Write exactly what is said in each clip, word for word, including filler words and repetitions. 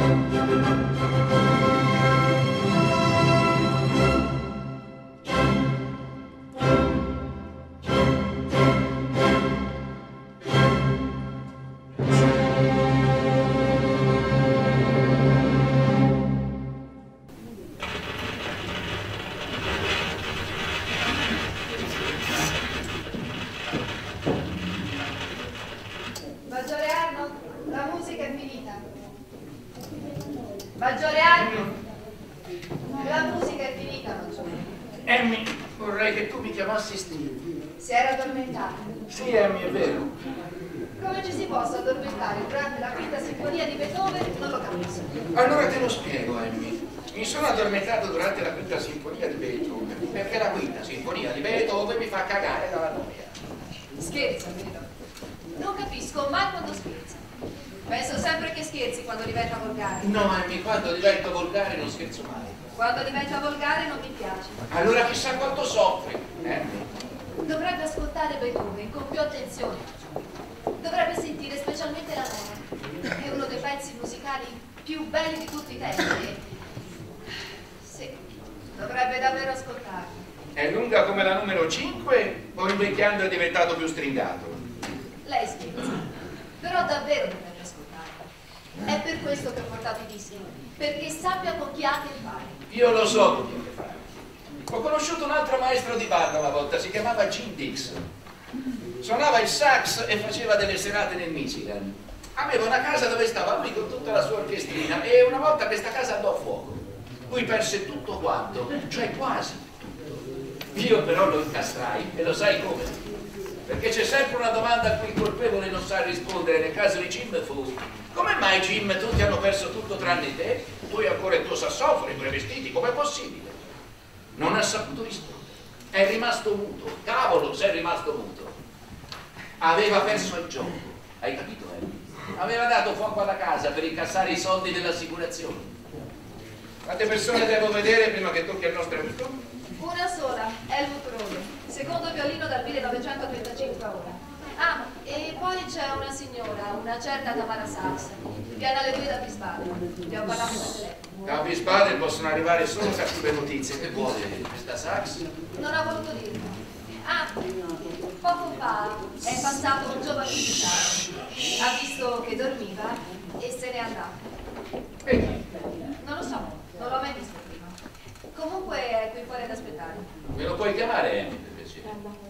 Maggiore Arno, la musica è finita, Maggiore. Emmy, vorrei che tu mi chiamassi Steve. Si era addormentata. Sì, Emmy, è vero. Come ci si possa addormentare durante la quinta sinfonia di Beethoven? Non lo capisco. Allora te lo spiego, Emmy. Mi sono addormentato durante la quinta sinfonia di Beethoven, perché la quinta sinfonia di Beethoven mi fa cagare dalla noia. Scherza, vero? Non capisco mai quando scherza. Penso sempre che scherzi quando diventa volgare. No, Emmy, quando divento volgare non scherzo mai. Quando diventa volgare non mi piace. Allora chissà quanto soffri, Emmy. Dovrebbe ascoltare Beethoven con più attenzione. Dovrebbe sentire specialmente la nona. È uno dei pezzi musicali più belli di tutti i tempi. Sì, dovrebbe davvero ascoltarlo. È lunga come la numero cinque o invecchiando è diventato più stringato? Lei scherza, però davvero dovrebbe ascoltarlo. È per questo che ho portato i dischi, perché sappia con chi ha a che fare. Io lo so con chi ha a che fare. Ho conosciuto un altro maestro di banda una volta, si chiamava Jim Dixon. Suonava il sax e faceva delle serate nel Michigan. Aveva una casa dove stava lui con tutta la sua orchestrina e una volta questa casa andò a fuoco. Lui perse tutto quanto, cioè quasi tutto. Io però lo incastrai e lo sai come? Perché c'è sempre una domanda a cui il colpevole non sa rispondere. Nel caso di Jim fu: come mai, Jim, tutti hanno perso tutto tranne te? Tu hai ancora il tuo sassofono, i tuoi vestiti, com'è possibile? Non ha saputo rispondere, è rimasto muto. Cavolo, sei rimasto muto. Aveva perso il gioco, hai capito, eh? Aveva dato fuoco alla casa per incassare i soldi dell'assicurazione. Quante persone devo vedere prima che tocchi al nostro amico? Una sola, Helmut Rohde, secondo violino dal millenovecentotrentacinque a ora. Ah, e poi c'è una signora, una certa Tamara Sachs, viene alle due da Wiesbaden. Ti ho parlato per telefono. Da Wiesbaden possono arrivare solo cattive notizie. Che vuole questa Sachs? Non ha voluto dirlo. Ah, poco fa è passato un giovane ufficiale. Ha visto che dormiva e se n'è andato. Perché? Non lo so, non l'ho mai visto prima. Comunque è qui fuori ad aspettare. Me lo puoi chiamare, Emmy, per piacere?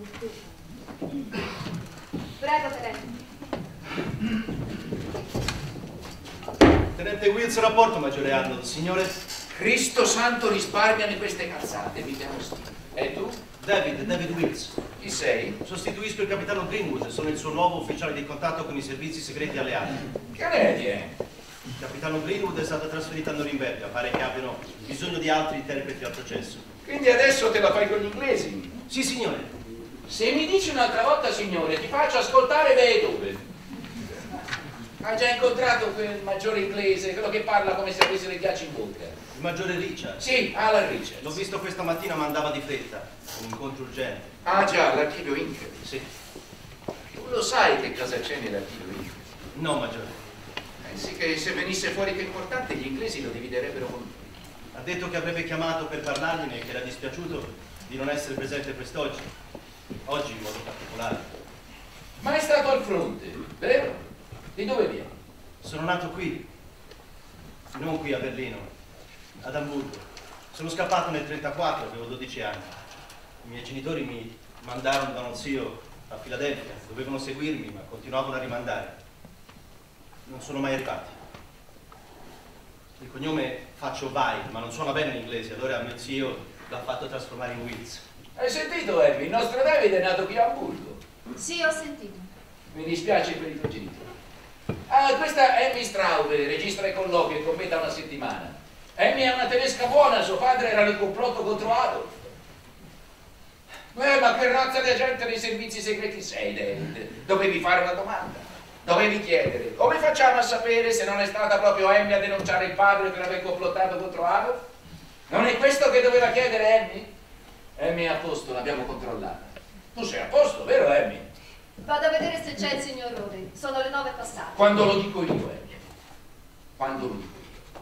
Prego, tenente. Tenente Wills, rapporto, maggiore Arnold. Signore? Cristo santo, risparmiami queste cazzate, mi chiamo Steve. E tu? David, David Wills. Chi sei? Sostituisco il capitano Greenwood, sono il suo nuovo ufficiale di contatto con i servizi segreti alleati. Che ne è? Il capitano Greenwood è stato trasferito a Norimberga, pare che abbiano bisogno di altri interpreti al processo. Quindi adesso te la fai con gli inglesi? Sì, signore. Se mi dici un'altra volta, signore, ti faccio ascoltare Beethoven. Hai già incontrato quel maggiore inglese, quello che parla come se avesse le ghiacci in bocca? Il maggiore Richard? Sì, Alan Richards. L'ho visto questa mattina, ma andava di fretta. Un incontro urgente. Ah già, l'archivio Inker. Sì. Tu lo sai che cosa c'è nell'archivio Inker? No, maggiore. Pensi che se venisse fuori che è importante gli inglesi lo dividerebbero con lui? Ha detto che avrebbe chiamato per parlargliene e che era dispiaciuto di non essere presente quest'oggi. Oggi in modo particolare. Ma è stato al fronte, vero? Di dove vieni? Sono nato qui, non qui a Berlino, ad Amburgo. Sono scappato nel trentaquattro, avevo dodici anni. I miei genitori mi mandarono da uno zio a Filadelfia, dovevano seguirmi, ma continuavano a rimandare. Non sono mai arrivati. Il cognome faccio Weil, ma non suona bene in inglese, allora mio zio l'ha fatto trasformare in Wills. Hai sentito, Emmy? Il nostro David è nato qui a Hamburgo. Sì, ho sentito. Mi dispiace per i tuoi genitori. Ah, questa è Emmy Straube, registra i colloqui e commenta una settimana. Emmy è una tedesca buona, suo padre era nel complotto contro Adolf. Eh, ma che razza di agente dei servizi segreti sei, David? Dovevi fare una domanda. Dovevi chiedere: come facciamo a sapere se non è stata proprio Emmy a denunciare il padre per aver complottato contro Adolf? Non è questo che doveva chiedere Emmy? Emmy è a posto, l'abbiamo controllata. Tu sei a posto, vero Emmy? Vado a vedere se c'è il signor Rohde. Sono le nove passate. Quando lo dico io, Emmy. Quando lo dico io.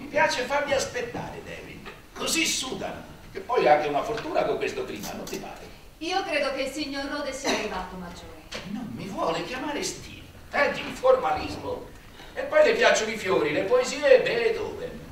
piace farli aspettare, David. Così sudano. Che poi ha anche una fortuna con questo clima, non ti pare? Io credo che il signor Rode sia arrivato, maggiore. Non mi vuole chiamare Steve. È di formalismo. E poi le piacciono i fiori, le poesie e Beethoven.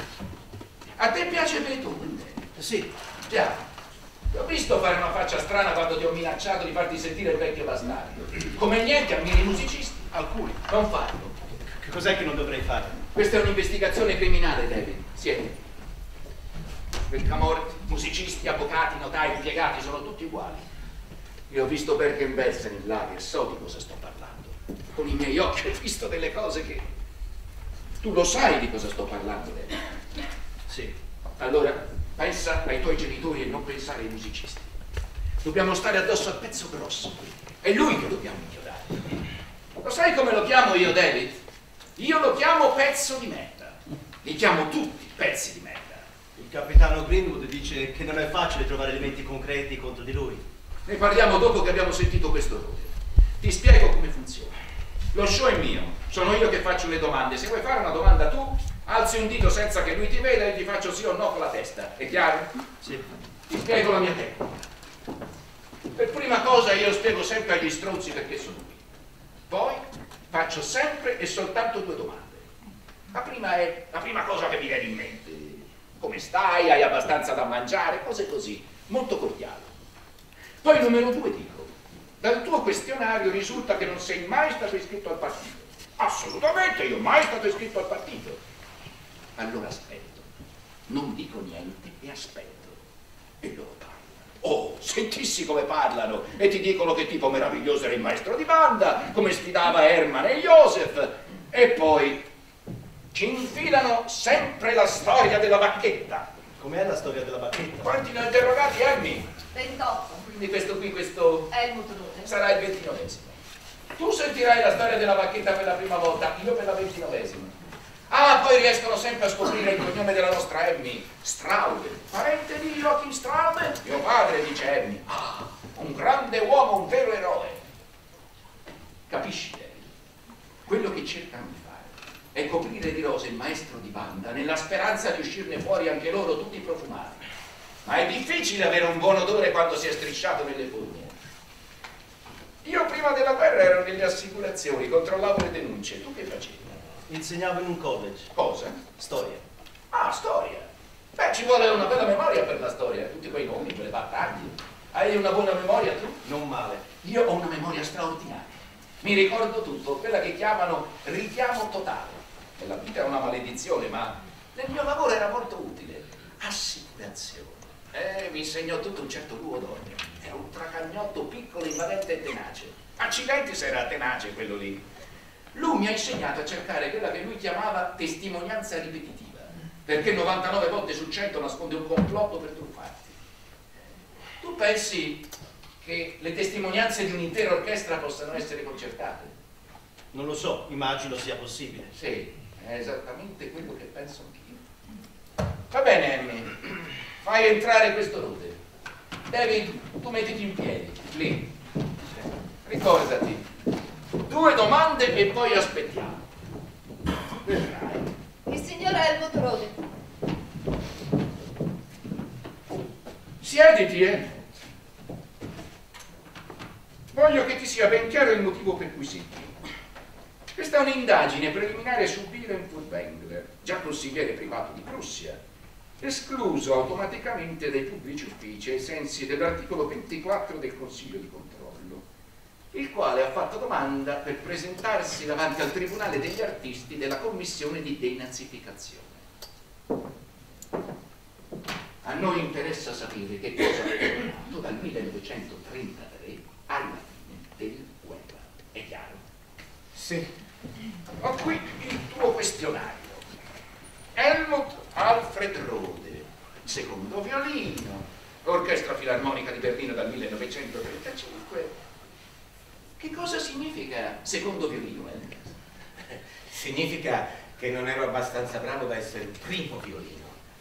A te piace Beethoven? Sì. Già. Ti ho visto fare una faccia strana quando ti ho minacciato di farti sentire il vecchio bastardo. Come niente ammiri i musicisti. Alcuni. Non farlo. Che cos'è che non dovrei fare? Questa è un'investigazione criminale, David. Siete. Per Camorra, musicisti, avvocati, notai, impiegati, sono tutti uguali. Io ho visto Bergen-Belsen in là e so di cosa sto parlando. Con i miei occhi ho visto delle cose che... Tu lo sai di cosa sto parlando, David? Sì. Allora, pensa ai tuoi genitori e non pensare ai musicisti. Dobbiamo stare addosso al pezzo grosso. È lui che dobbiamo inchiodare. Lo sai come lo chiamo io, David? Io lo chiamo pezzo di merda. Li chiamo tutti pezzi di merda. Il capitano Greenwood dice che non è facile trovare elementi concreti contro di lui. Ne parliamo dopo che abbiamo sentito questo Rode. Ti spiego come funziona. Lo show è mio, sono io che faccio le domande. Se vuoi fare una domanda tu, alzi un dito senza che lui ti veda e ti faccio sì o no con la testa. È chiaro? Sì. Ti spiego la mia tecnica. Per prima cosa io spiego sempre agli stronzi perché sono qui. Poi faccio sempre e soltanto due domande. La prima è la prima cosa che mi viene in mente. Come stai? Hai abbastanza da mangiare? Cose così, molto cordiali. Poi numero due dico, dal tuo questionario risulta che non sei mai stato iscritto al partito. Assolutamente, io mai stato iscritto al partito. Allora aspetto, non dico niente e aspetto. E loro parlano. Oh, sentissi come parlano e ti dicono che tipo meraviglioso era il maestro di banda, come sfidava Herman e Joseph. E poi ci infilano sempre la storia della bacchetta. Com'è la storia della bacchetta? Quanti ne ho interrogati, Emmy? ventotto. Quindi questo qui, questo Helmut Rode. sarà il ventinovesimo. Tu sentirai la storia della bacchetta per la prima volta, io per la ventinovesima. Ah, poi riescono sempre a scoprire il cognome della nostra Emmy, Straub, parente di Joachim Straub, mio padre, dice Emmy. Ah, un grande uomo, un vero eroe. Capisci, David? Quello che cercano di fare è coprire di rose il maestro di banda nella speranza di uscirne fuori anche loro tutti profumati. Ma è difficile avere un buon odore quando si è strisciato nelle fogne. Io prima della guerra ero nelle assicurazioni, controllavo le denunce. Tu che facevi? Insegnavo in un college. Cosa? Storia. Ah, storia. Beh, ci vuole una bella memoria per la storia, tutti quei nomi, quelle battaglie. Hai una buona memoria tu? Non male. Io ho una memoria straordinaria. Mi ricordo tutto, quella che chiamano richiamo totale. Nella vita è una maledizione, ma nel mio lavoro era molto utile. Assicurazione. Eh, mi insegnò tutto un certo Luo d'Ornio. Era un tracagnotto piccolo, invadente e tenace. Accidenti se era tenace quello lì. Lui mi ha insegnato a cercare quella che lui chiamava testimonianza ripetitiva, perché novantanove volte su cento nasconde un complotto per truffarti. Tu pensi che le testimonianze di un'intera orchestra possano essere concertate? Non lo so, immagino sia possibile. Sì, è esattamente quello che penso anch'io. Va bene, Emmy, fai entrare questo Rode. David, tu mettiti in piedi, lì. Ricordati, due domande e poi aspettiamo. Vedrai. Il signor Helmut Rode. Siediti, eh. Voglio che ti sia ben chiaro il motivo per cui sei qui. Questa è un'indagine preliminare su Wilhelm Furtwängler, già consigliere privato di Prussia, escluso automaticamente dai pubblici uffici ai sensi dell'articolo ventiquattro del Consiglio di controllo, il quale ha fatto domanda per presentarsi davanti al Tribunale degli Artisti della Commissione di denazificazione. A noi interessa sapere che cosa ha fatto dal millenovecentotrentatré alla fine della guerra. È chiaro? Sì. Ho qui il tuo questionario. Helmut Alfred Rode, secondo violino, Orchestra Filarmonica di Berlino dal millenovecentotrentacinque. Che cosa significa secondo violino, eh? Significa che non ero abbastanza bravo da essere il primo violino.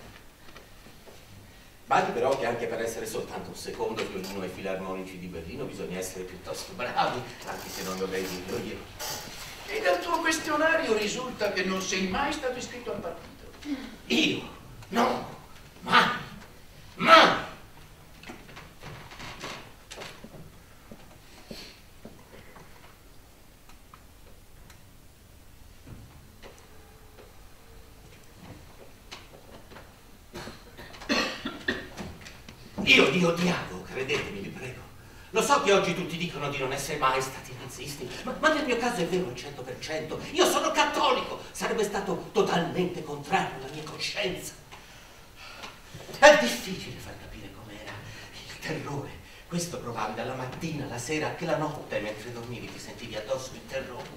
Badi però che anche per essere soltanto un secondo violino ai Filarmonici di Berlino bisogna essere piuttosto bravi, anche se non dovrei dirlo io. E dal tuo questionario risulta che non sei mai stato iscritto al partito. Io? No, mai, mai. Io vi odiavo, credetemi, vi prego. Lo so che oggi tutti dicono di non essere mai stati nazisti, ma, ma nel mio caso è vero al cento per cento. Io sono cattolico, sarebbe stato totalmente contrario alla mia coscienza. È difficile far capire com'era il terrore. Questo provavi dalla mattina alla sera, anche la notte, mentre dormivi ti sentivi addosso il terrore.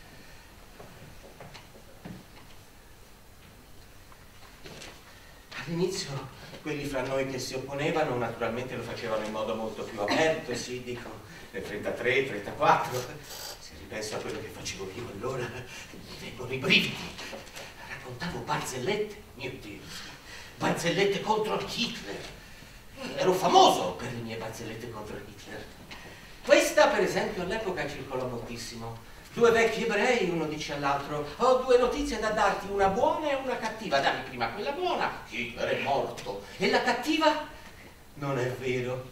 All'inizio quelli fra noi che si opponevano naturalmente lo facevano in modo molto più aperto, sì, dico, nel trentatré, trentaquattro. Se ripenso a quello che facevo io allora, mi vengono i brividi. Raccontavo barzellette, mio Dio, barzellette contro Hitler. Ero famoso per le mie barzellette contro Hitler. Questa, per esempio, all'epoca circolò moltissimo. Due vecchi ebrei, uno dice all'altro: ho due notizie da darti, una buona e una cattiva. Dammi prima quella buona, Hitler è morto. E la cattiva? Non è vero.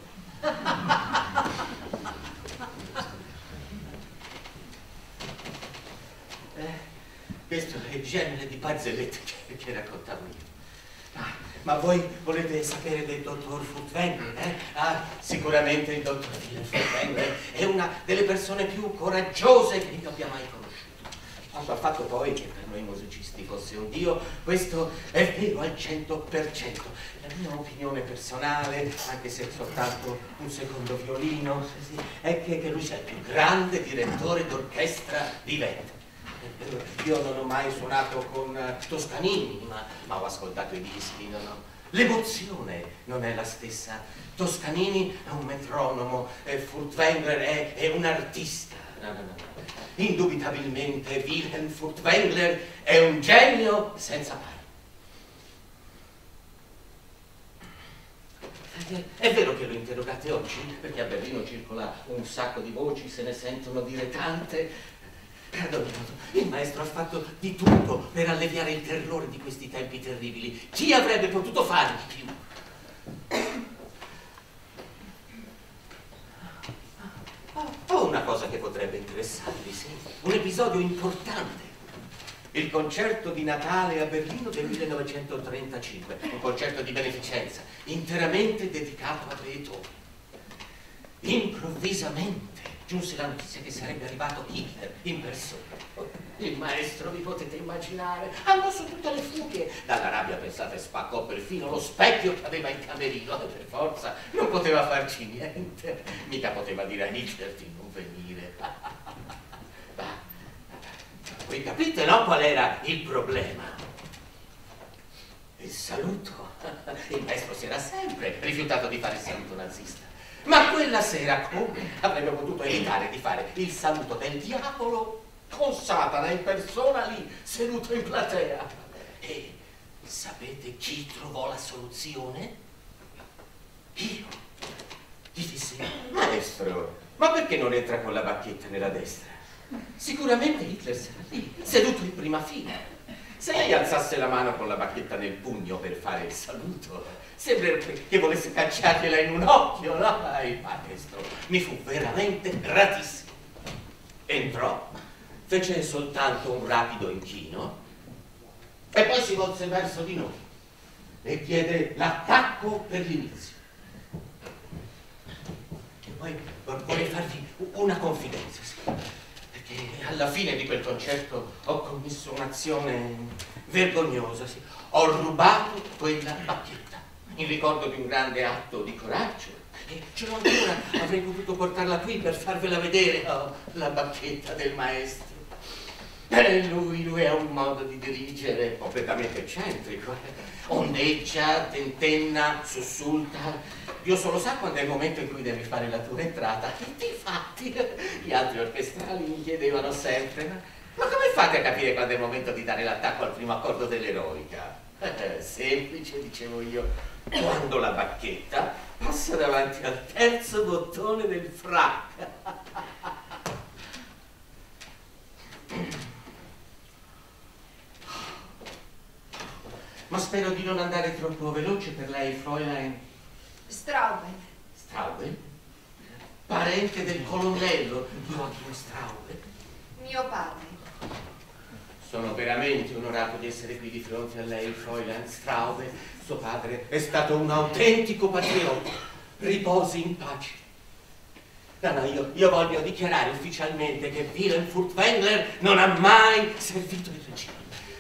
eh, questo è il genere di barzellette che, che raccontavo io. Ah, ma voi volete sapere del dottor Furtwängler, eh? Ah, sicuramente il dottor Furtwängler è una delle persone più coraggiose che io abbia mai conosciuto. Quanto al fatto poi che per noi musicisti fosse un dio, questo è vero al cento per cento. La mia opinione personale, anche se soltanto un secondo violino, è che, che lui sia il più grande direttore d'orchestra vivente. Io non ho mai suonato con Toscanini, ma, ma ho ascoltato i dischi, no, no. L'emozione non è la stessa. Toscanini è un metronomo, e Furtwängler è, è un artista. No, no, no. Indubitabilmente Wilhelm Furtwängler è un genio senza pari. È vero che lo interrogate oggi? Perché a Berlino circola un sacco di voci, se ne sentono dire tante. Perdonate, il maestro ha fatto di tutto per alleviare il terrore di questi tempi terribili. Chi avrebbe potuto fare di più? Ho una cosa che potrebbe interessarvi, sì. Un episodio importante. Il concerto di Natale a Berlino del millenovecentotrentacinque. Un concerto di beneficenza, interamente dedicato a Beethoven. Improvvisamente giunse la notizia che sarebbe arrivato Hitler in persona. Il maestro, vi potete immaginare, andò su tutte le furie. Dalla rabbia, pensate, spaccò perfino lo specchio che aveva in camerino. E per forza non poteva farci niente. Mica poteva dire a Hitler di non venire. Voi capite, no, qual era il problema? Il saluto. Il maestro si era sempre rifiutato di fare il saluto nazista. Ma quella sera come avrebbe potuto evitare di fare il saluto del diavolo con Satana in persona lì, seduto in platea? E sapete chi trovò la soluzione? Io. Gli dissi: maestro, ma perché non entra con la bacchetta nella destra? Sicuramente Hitler sarà lì, seduto in prima fila. Se lei alzasse la mano con la bacchetta nel pugno per fare il saluto, sembrerebbe che volesse cacciargliela in un occhio, no? Il maestro mi fu veramente gratissimo. Entrò, fece soltanto un rapido inchino e poi si volse verso di noi e chiede l'attacco per l'inizio. E poi vorrei farvi una confidenza, sì. Perché alla fine di quel concerto ho commesso un'azione vergognosa, sì. Ho rubato quella bacchetta in ricordo di un grande atto di coraggio. E ce l'ho ancora, avrei potuto portarla qui per farvela vedere, oh, la bacchetta del maestro. E lui, lui ha un modo di dirigere completamente eccentrico. Ondeggia, tentenna, sussulta. Dio solo sa quando è il momento in cui devi fare la tua entrata. E difatti gli altri orchestrali mi chiedevano sempre: ma, ma come fate a capire quando è il momento di dare l'attacco al primo accordo dell'eroica? Eh, semplice, dicevo io, quando la bacchetta passa davanti al terzo bottone del frac. ma spero di non andare troppo veloce per lei, Fräulein. Straube. Straube? Parente del colonnello Joachim Straube. Mio padre. Sono veramente onorato di essere qui di fronte a lei, Fräulein Straube. Suo padre è stato un autentico patriota. Riposi in pace. No, no, io, io voglio dichiarare ufficialmente che Wilhelm Furtwängler non ha mai servito il regime.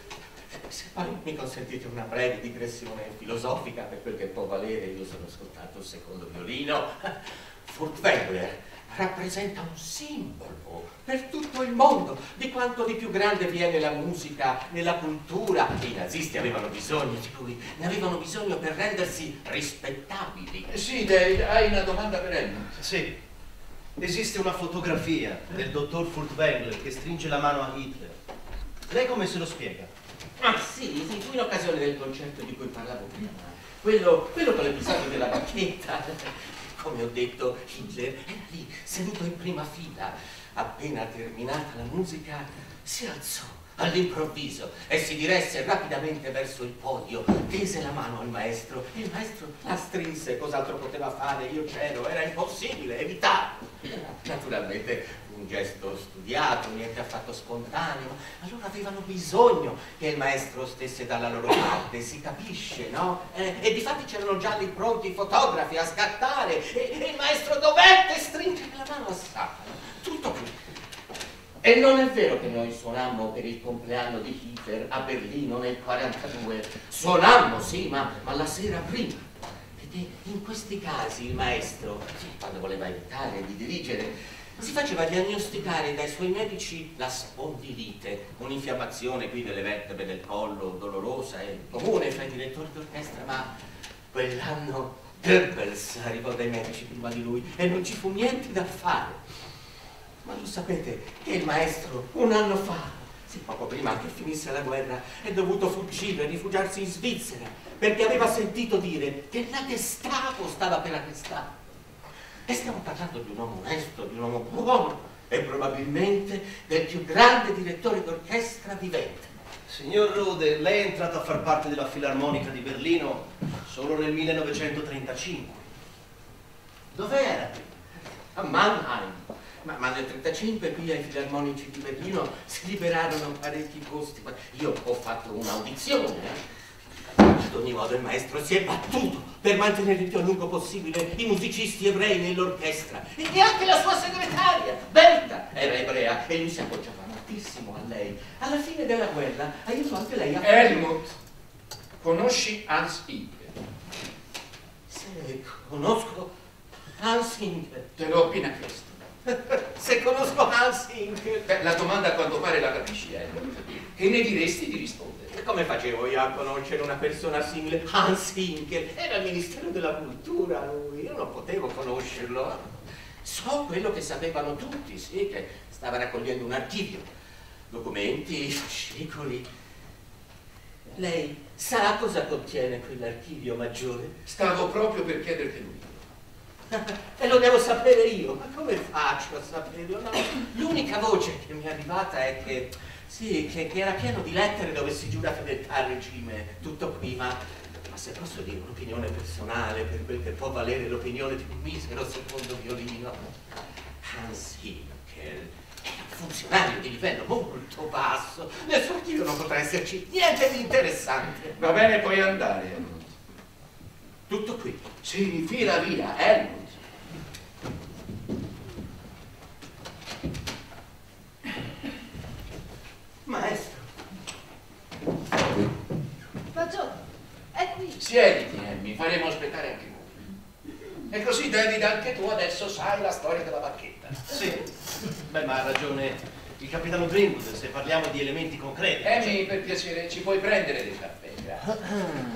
Se poi mi consentite una breve digressione filosofica, per quel che può valere, io sono soltanto un secondo violino. Furtwängler rappresenta un simbolo per tutto il mondo di quanto di più grande viene la musica nella cultura. I nazisti avevano bisogno di lui, ne avevano bisogno per rendersi rispettabili. Sì, David, hai una domanda per Helmut? Sì. Esiste una fotografia del dottor Furtwängler che stringe la mano a Hitler. Lei come se lo spiega? Ah sì, sì, fu in occasione del concerto di cui parlavo prima. Quello, quello con l'episodio della bacchetta. Come ho detto, Hitler era lì, seduto in prima fila. Appena terminata la musica, si alzò all'improvviso e si diresse rapidamente verso il podio, tese la mano al maestro e il maestro la strinse. Cos'altro poteva fare? Io c'ero, era impossibile evitarlo. Naturalmente un gesto studiato, niente affatto spontaneo. Allora avevano bisogno che il maestro stesse dalla loro parte, si capisce, no? Eh, e difatti c'erano già lì pronti i fotografi a scattare e, e il maestro dovette stringere la mano a Safano. Tutto qui. E non è vero che noi suonammo per il compleanno di Hitler a Berlino nel quarantadue. Suonammo, sì, ma, ma la sera prima. Perché in questi casi il maestro, sì, quando voleva evitare di dirigere, si faceva diagnosticare dai suoi medici la spondilite, un'infiammazione qui delle vertebre del collo, dolorosa e comune fra i direttori d'orchestra, ma quell'anno Goebbels arrivò dai medici prima di lui e non ci fu niente da fare. Ma lo sapete che il maestro un anno fa, sì, poco prima che finisse la guerra, è dovuto fuggire e rifugiarsi in Svizzera perché aveva sentito dire che la Gestapo stava per arrestarlo. E stiamo parlando di un uomo onesto, di un uomo buono e probabilmente del più grande direttore d'orchestra vivente. Signor Rode, lei è entrato a far parte della Filarmonica di Berlino solo nel millenovecentotrentacinque. Dov'era? A Mannheim. Ma, ma nel trentacinque qui ai Filarmonici di Berlino si liberarono parecchi posti. Io ho fatto un'audizione, eh? Ad ogni modo il maestro si è battuto per mantenere il più a lungo possibile i musicisti ebrei nell'orchestra. E anche la sua segretaria, Berta, era ebrea e lui si appoggiava moltissimo a lei. Alla fine della guerra aiutò anche lei a... Helmut, conosci Hans Hinkel? Se conosco Hans Hinkel. Te l'ho appena chiesto. Se conosco Hans Hinkel. Beh, la domanda a quanto pare la capisci, Helmut. Che ne diresti di rispondere? Come facevo io a conoscere una persona simile? Hans Hinkel era il Ministero della Cultura, lui. Io non potevo conoscerlo. So quello che sapevano tutti, sì, che stava raccogliendo un archivio. Documenti, fascicoli. Lei sa cosa contiene quell'archivio maggiore? Stavo proprio per chiederti lui. E lo devo sapere io, ma come faccio a saperlo? No, l'unica voce che mi è arrivata è che, sì, che, che era pieno di lettere dove si giura fedeltà al regime, tutto qui, ma, ma se posso dire un'opinione personale, per quel che può valere l'opinione di un misero secondo violino, Hans Hinkel era un funzionario di livello molto basso, nel suo archivio non potrà esserci niente di interessante. Va bene, puoi andare, Helmut. Tutto qui. Sì, fila via, Helmut. Maestro. Maggiore, è qui. Siediti, Emmy, faremo aspettare anche voi. E così, David, anche tu adesso sai la storia della bacchetta. Sì. Beh, ma ha ragione il capitano Greenwood se parliamo di elementi concreti. Emmy, per piacere, ci puoi prendere del caffè, grazie.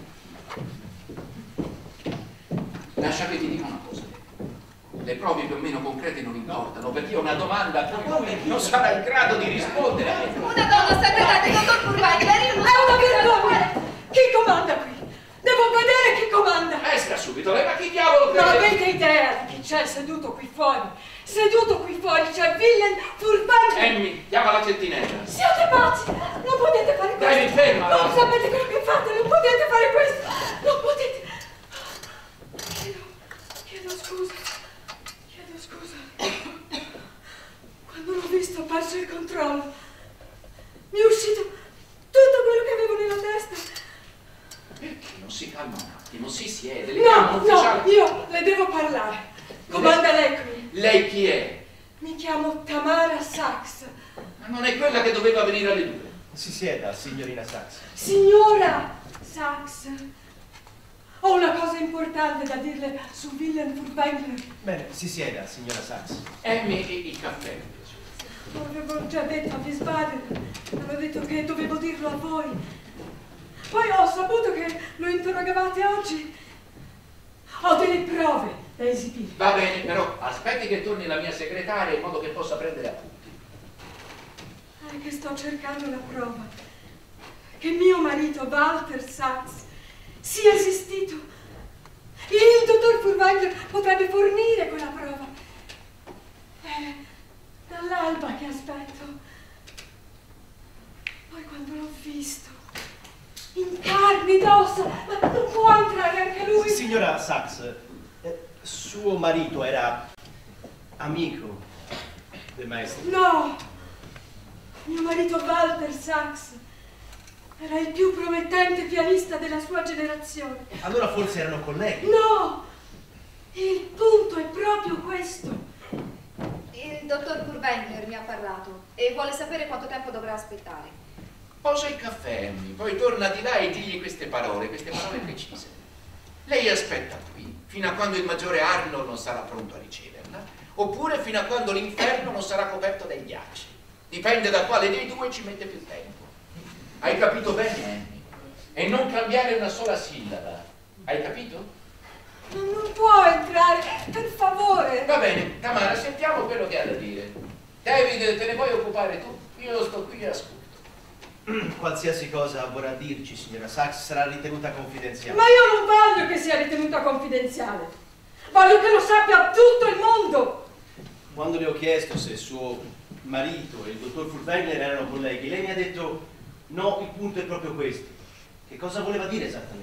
Lascia che ti dica una cosa. Le prove più o meno concrete non importano, perché io ho una domanda a cui lui non sarà in grado di rispondere. Una donna segretaria di dottor Furtwängler. È una vergogna! Chi comanda qui? Devo vedere chi comanda! Esca subito, lei, ma chi diavolo Non crede? avete idea di chi c'è seduto qui fuori? Seduto qui fuori c'è Wilhelm Furtwängler! Emmy, chiama la centinella. Siete pazzi! Non potete fare questo! David, ferma! Non sapete quello che fate, non potete fare questo, non potete. Chiedo, chiedo scusa, chiedo scusa. Quando l'ho visto ho perso il controllo. Mi è uscito tutto quello che avevo nella testa. Perché non si calma un attimo, si siede, le No, chiamo no, ufficiale. io le devo parlare. Comanda lei qui. Lei chi è? Mi chiamo Tamara Sachs. Ma non è quella che doveva venire alle due. Si sieda, signorina Sachs. Signora Sachs, ho una cosa importante da dirle su Willem Furtwängler. Bene, si sieda, signora Sachs. Emmi, il caffè. Lo avevo già detto a Wiesbaden, avevo detto che dovevo dirlo a voi. Poi ho saputo che lo interrogavate oggi. Ho delle prove da esibire. Va bene, però aspetti che torni la mia segretaria in modo che possa prendere appunti. È che sto cercando la prova che mio marito Walter Sachs sia esistito. Il dottor Furtwängler potrebbe fornire quella prova. È dall'alba che aspetto. Poi quando l'ho visto, in carne ed ossa, ma non può entrare anche lui. Signora Sachs, eh, suo marito era amico del maestro. No, mio marito Walter Sachs era il più promettente pianista della sua generazione. Allora forse erano colleghi. No, il punto è proprio questo. Il dottor Furtwängler mi ha parlato e vuole sapere quanto tempo dovrà aspettare. Posa il caffè, Emmy, poi torna di là e digli queste parole, queste parole precise. Lei aspetta qui, fino a quando il maggiore Arnold non sarà pronto a riceverla, oppure fino a quando l'inferno non sarà coperto dai ghiacci. Dipende da quale dei due ci mette più tempo. Hai capito bene, Emmy? E non cambiare una sola sillaba. Hai capito? Non, non può entrare, per favore. Va bene, Tamara, sentiamo quello che ha da dire. David, te ne vuoi occupare tu? Io sto qui e ascolto. Qualsiasi cosa vorrà dirci, signora Sachs, sarà ritenuta confidenziale. Ma io non voglio che sia ritenuta confidenziale. Voglio che lo sappia tutto il mondo. Quando le ho chiesto se suo marito e il dottor Furtwängler erano colleghi, lei mi ha detto no, il punto è proprio questo. Che cosa voleva dire esattamente?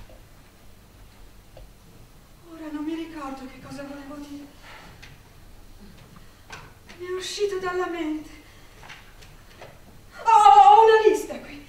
Ora non mi ricordo che cosa volevo dire. Mi è uscito dalla mente. Oh, ho una lista qui.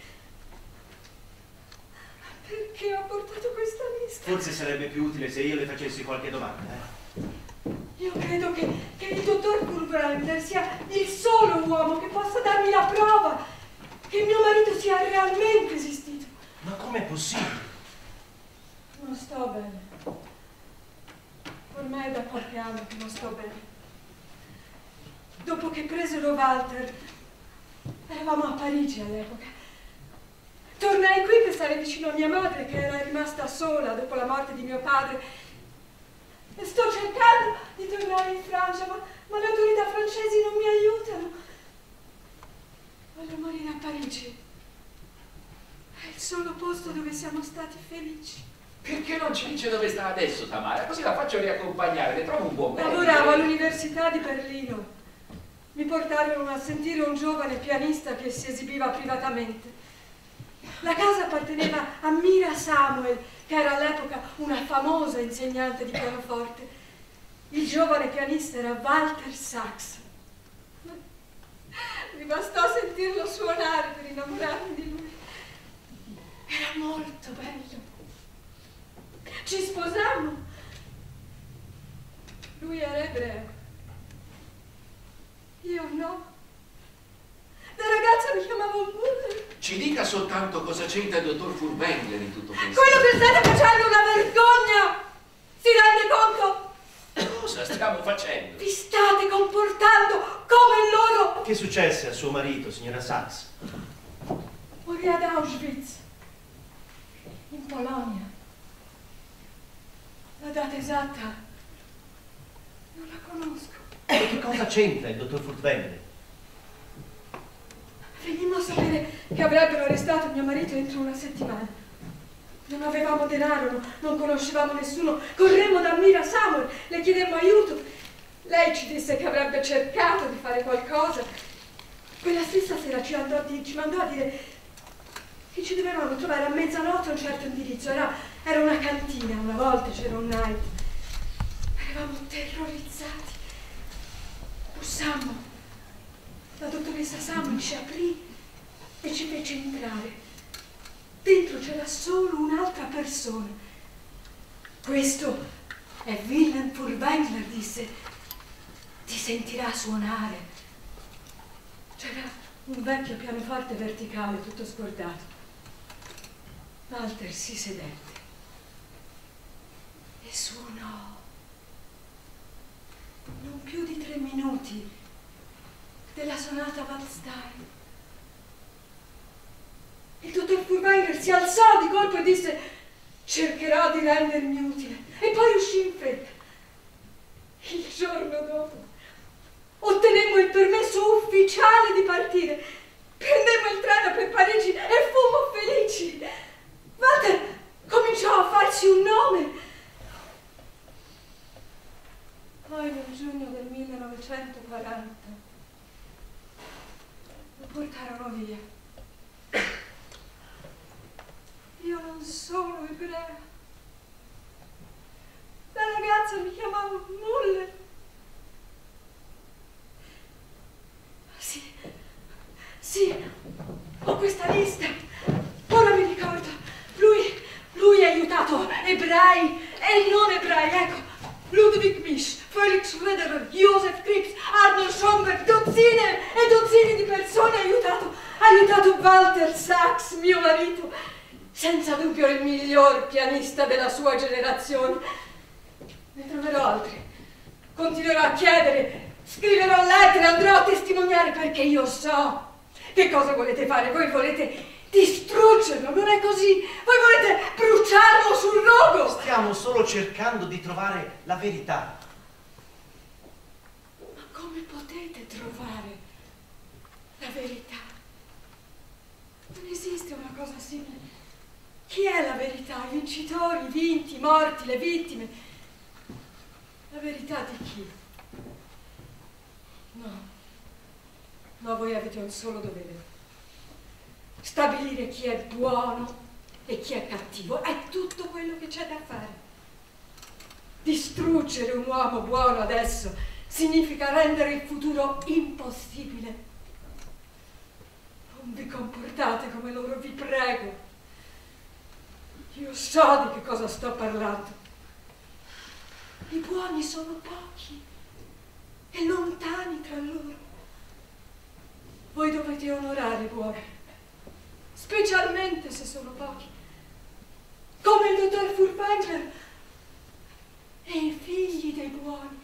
Perché ho portato questa lista? Forse sarebbe più utile se io le facessi qualche domanda, eh? Io credo che, che il dottor Furtwängler sia il solo uomo che possa darmi la prova che mio marito sia realmente esistito. Ma com'è possibile? Non sto bene. Ormai è da qualche anno che non sto bene. Dopo che presero Walter, eravamo a Parigi all'epoca. Tornai qui per stare vicino a mia madre, che era rimasta sola dopo la morte di mio padre. E sto cercando di tornare in Francia, ma, ma le autorità francesi non mi aiutano. Voglio morire a Parigi. È il solo posto dove siamo stati felici. Perché non ci dice dove sta adesso, Tamara? Così la faccio riaccompagnare, le trovo un buon medico. Lavoravo all'Università di Berlino. Mi portarono a sentire un giovane pianista che si esibiva privatamente. La casa apparteneva a Mira Samuel, che era all'epoca una famosa insegnante di pianoforte. Il giovane pianista era Walter Sachs. Mi bastò sentirlo suonare per innamorarmi di lui. Era molto bello. Ci sposammo. Lui era ebreo. Io no. Da ragazza mi chiamavo Muller. Ci dica soltanto cosa c'entra il dottor Furtwängler in tutto questo. Quello che state facendo è una vergogna! Si rende conto? Cosa stiamo facendo? Vi state comportando come loro! Che successe a suo marito, signora Sachs? Morì ad Auschwitz, in Polonia. La data esatta non la conosco. E che cosa c'entra il dottor Furtwängler? Venimmo a sapere che avrebbero arrestato mio marito entro una settimana. Non avevamo denaro, no, non conoscevamo nessuno. Corremmo da Mira Samuel, le chiedemmo aiuto. Lei ci disse che avrebbe cercato di fare qualcosa. Quella stessa sera ci, andò a di- ci mandò a dire che ci dovevano trovare a mezzanotte a un certo indirizzo. Era, era una cantina, una volta c'era un night. Eravamo terrorizzati. Bussammo. La dottoressa Samuel ci aprì e ci fece entrare. Dentro c'era solo un'altra persona. Questo è Wilhelm Furtwängler, disse. Ti sentirà suonare. C'era un vecchio pianoforte verticale, tutto scordato. Walter si sedette e suonò. Non più di tre minuti della sonata Waldstein. Il dottor Furtwängler si alzò di colpo e disse: cercherò di rendermi utile. E poi uscì in fretta. Il giorno dopo ottenemmo il permesso ufficiale di partire. Prendemmo il treno per Parigi e fummo felici. Walter cominciò a farsi un nome. Poi nel giugno del millenovecentoquaranta lo portarono via. Io non sono ebrea. La ragazza mi chiamava Muller. Sì, sì, ho questa lista. Ora mi ricordo. Lui, lui ha aiutato ebrei e non ebrei, ecco. Ludwig Misch, Felix Lederer, Joseph Krieps, Arnold Schoenberg, dozzine e dozzine di persone ha aiutato. Ha aiutato Walter Sachs, mio marito. Senza dubbio il miglior pianista della sua generazione. Ne troverò altri. Continuerò a chiedere, scriverò lettere, andrò a testimoniare, perché io so che cosa volete fare. Voi volete distruggerlo, non è così? Voi volete bruciarlo sul rogo. Stiamo solo cercando di trovare la verità. Ma come potete trovare la verità? Non esiste una cosa simile. Chi è la verità? I vincitori, i vinti, i morti, le vittime. La verità di chi? No. No, voi avete un solo dovere. Stabilire chi è buono e chi è cattivo. È tutto quello che c'è da fare. Distruggere un uomo buono adesso significa rendere il futuro impossibile. Non vi comportate come loro, vi prego. Io so di che cosa sto parlando. I buoni sono pochi e lontani tra loro. Voi dovete onorare i buoni, specialmente se sono pochi, come il dottor Furtwängler e i figli dei buoni,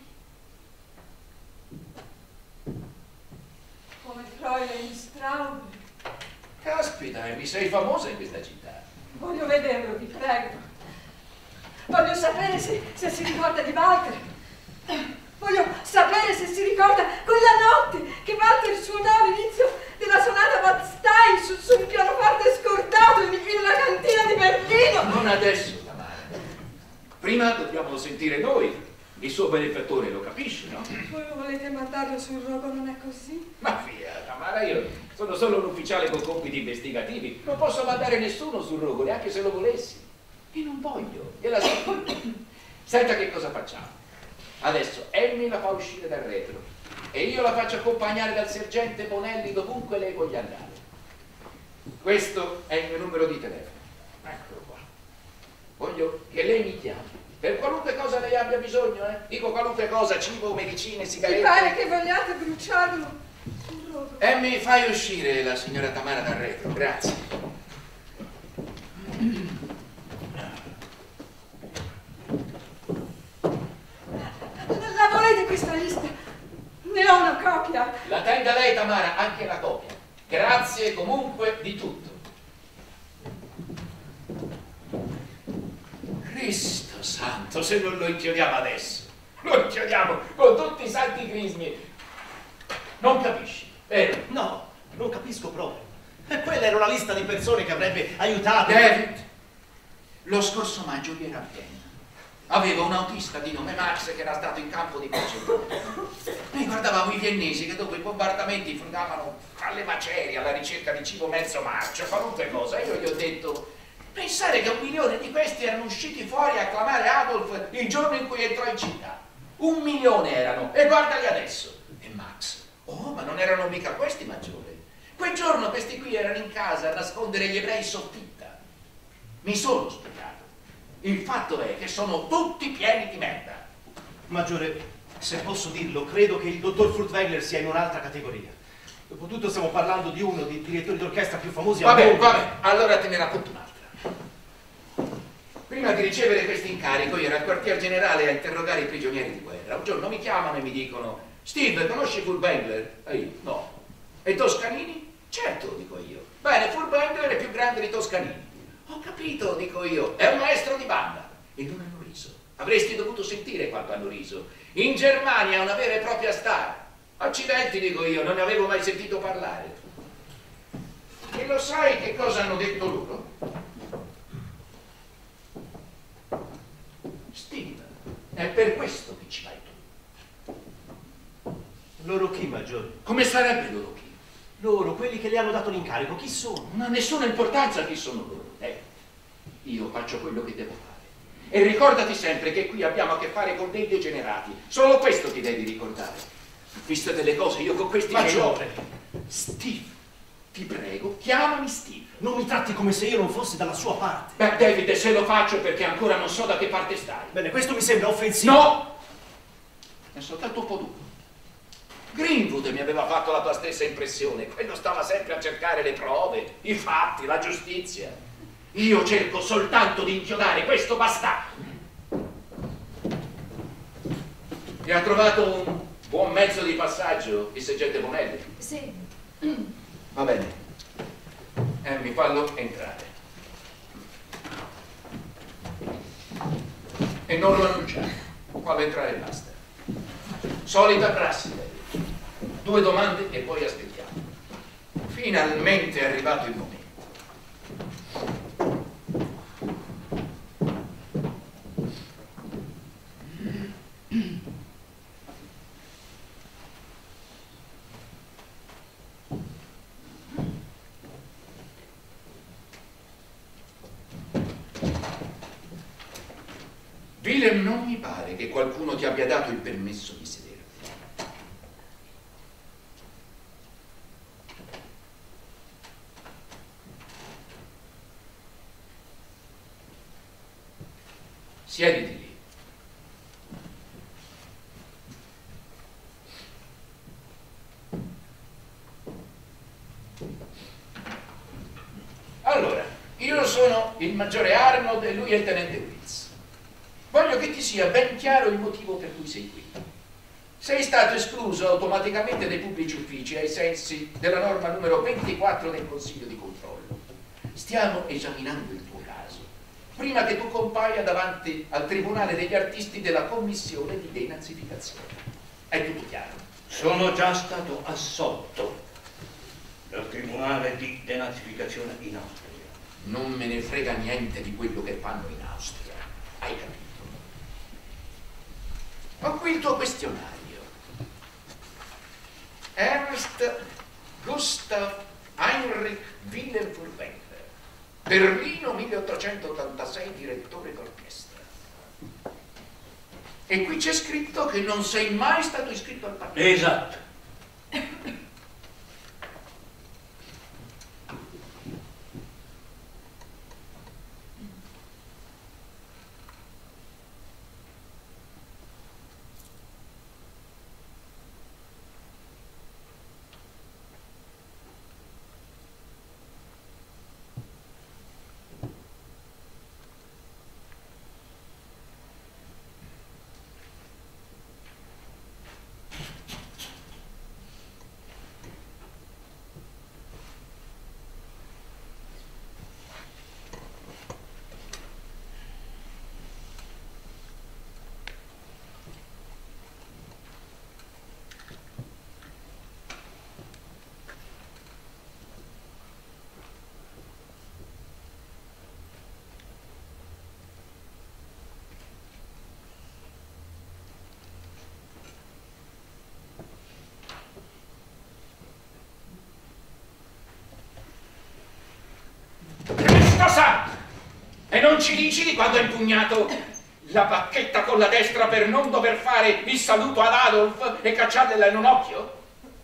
come Fräulein Straub. Caspita, mi sei famosa in questa città. Voglio vederlo, vi prego. Voglio sapere se, se si ricorda di Walter. Voglio sapere se si ricorda quella notte che Walter suonò all'inizio della sonata Waldstein su, su un pianoforte scordato in, in una cantina di Berlino. Non adesso, Tamara. Prima dobbiamo sentire noi. Il suo benefattore lo capisce, no? Voi volete mandarlo sul rogo, non è così? Ma via, Tamara, io sono solo un ufficiale con compiti investigativi. Non posso mandare nessuno sul rogo, neanche se lo volessi. E non voglio, gliela so. Senta che cosa facciamo. Adesso Emmy la fa uscire dal retro e io la faccio accompagnare dal sergente Bonelli dovunque lei voglia andare. Questo è il mio numero di telefono. Eccolo qua. Voglio che lei mi chiami. Per qualunque cosa lei abbia bisogno, eh? Dico qualunque cosa, cibo, medicine, sigarette. Mi pare che vogliate bruciarlo sul rogo. Emmy, fai uscire la signora Tamara dal retro, grazie. La volete questa lista? Ne ho una copia. La tenga lei, Tamara, anche la copia. Grazie comunque di tutto. Cristo santo, se non lo inchiodiamo adesso. Lo inchiodiamo con tutti i santi crismi. Non capisci, vero? No, non capisco proprio. E quella era una lista di persone che avrebbe aiutato. David, lo scorso maggio io ero a Vienna. Aveva un autista di nome Max che era stato in campo di concentramento. Noi guardavamo i viennesi che dopo i bombardamenti frugavano alle macerie alla ricerca di cibo mezzo marcio, qualunque cosa. Io gli ho detto, pensare che un milione di questi erano usciti fuori a acclamare Adolf il giorno in cui entrò in città. Un milione erano, e guardali adesso. E Max, oh, ma non erano mica questi, maggiore. Quel giorno questi qui erano in casa a nascondere gli ebrei sottitta. Mi sono spiegato. Il fatto è che sono tutti pieni di merda. Maggiore, se posso dirlo, credo che il dottor Furtwängler sia in un'altra categoria. Dopotutto stiamo parlando di uno dei direttori d'orchestra più famosi al Vabbè, mondo. vabbè, allora te ne racconto un'altra. Prima di ricevere questo incarico io ero al quartier generale a interrogare i prigionieri di guerra. Un giorno mi chiamano e mi dicono, Steve, conosci Furtwängler? E io, no. E Toscanini? Certo, dico io. Bene, Furtwängler è più grande di Toscanini. Ho capito, dico io, è un maestro di banda. E non hanno riso. Avresti dovuto sentire quanto hanno riso. In Germania è una vera e propria star. Accidenti, dico io, non ne avevo mai sentito parlare. E lo sai che cosa hanno detto loro? Steve, è per questo che ci vai tu. Loro chi, maggiore? Come sarebbe loro chi? Loro, quelli che le hanno dato l'incarico, chi sono? Non ha nessuna importanza chi sono loro. Eh, io faccio quello che devo fare. E ricordati sempre che qui abbiamo a che fare con dei degenerati. Solo questo ti devi ricordare. Viste delle cose, io con questi... Maggiore! Steve, ti prego, chiamami Steve. Non mi tratti come se io non fossi dalla sua parte. Beh, David, se lo faccio perché ancora non so da che parte stai. Bene, questo mi sembra offensivo. No! È soltanto un po' duro. Greenwood mi aveva fatto la tua stessa impressione. Quello stava sempre a cercare le prove, i fatti, la giustizia. Io cerco soltanto di inchiodare questo bastardo. E ha trovato un buon mezzo di passaggio, il seggente Bonelli. Sì. Va bene. Eh, mi fallo entrare. E non lo annunciare. Fallo entrare e basta. Solita prassi, David. Due domande e poi aspettiamo. Finalmente è arrivato il momento. Willem, non mi pare che qualcuno ti abbia dato il permesso di sederti. Siediti lì. Allora, io sono il maggiore Arnold e lui è il tenente Wills. Voglio che ti sia ben chiaro il motivo per cui sei qui. Sei stato escluso automaticamente dai pubblici uffici ai sensi della norma numero ventiquattro del Consiglio di controllo. Stiamo esaminando il tuo caso prima che tu compaia davanti al Tribunale degli Artisti della Commissione di Denazificazione. È tutto chiaro? Sono già stato assolto dal Tribunale di Denazificazione in Austria. Non me ne frega niente di quello che fanno in Austria. Hai capito? Ho qui il tuo questionario. Ernst Gustav Heinrich Wilhelm Furtwängler, Berlino milleottocentottantasei, direttore d'orchestra. E qui c'è scritto che non sei mai stato iscritto al partito. Esatto. non ci dici di quando ha impugnato la bacchetta con la destra per non dover fare il saluto ad Adolf e cacciargliela in un occhio?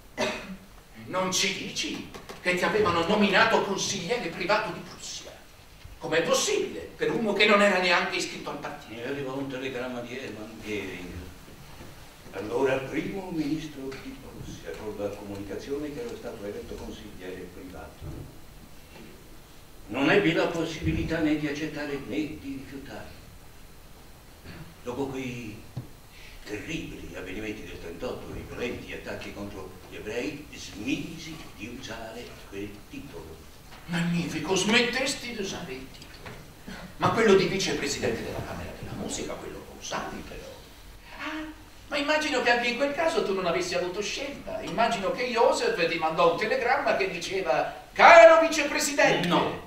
Non ci dici che ti avevano nominato consigliere privato di Prussia? Com'è possibile per uno che non era neanche iscritto al partito? Mi arrivò un telegramma di Hermann Göring, allora primo ministro di Prussia, con la comunicazione che ero stato eletto consigliere privato. Non ebbi la possibilità né di accettare né di rifiutare. Dopo quei terribili avvenimenti del trentotto, i violenti attacchi contro gli ebrei, smisi di usare quel titolo. Magnifico, smettesti di usare il titolo. Ma quello di vicepresidente della Camera della Musica, quello lo usavi però. Ah, ma immagino che anche in quel caso tu non avessi avuto scelta. Immagino che Joseph ti mandò un telegramma che diceva: caro vicepresidente. No,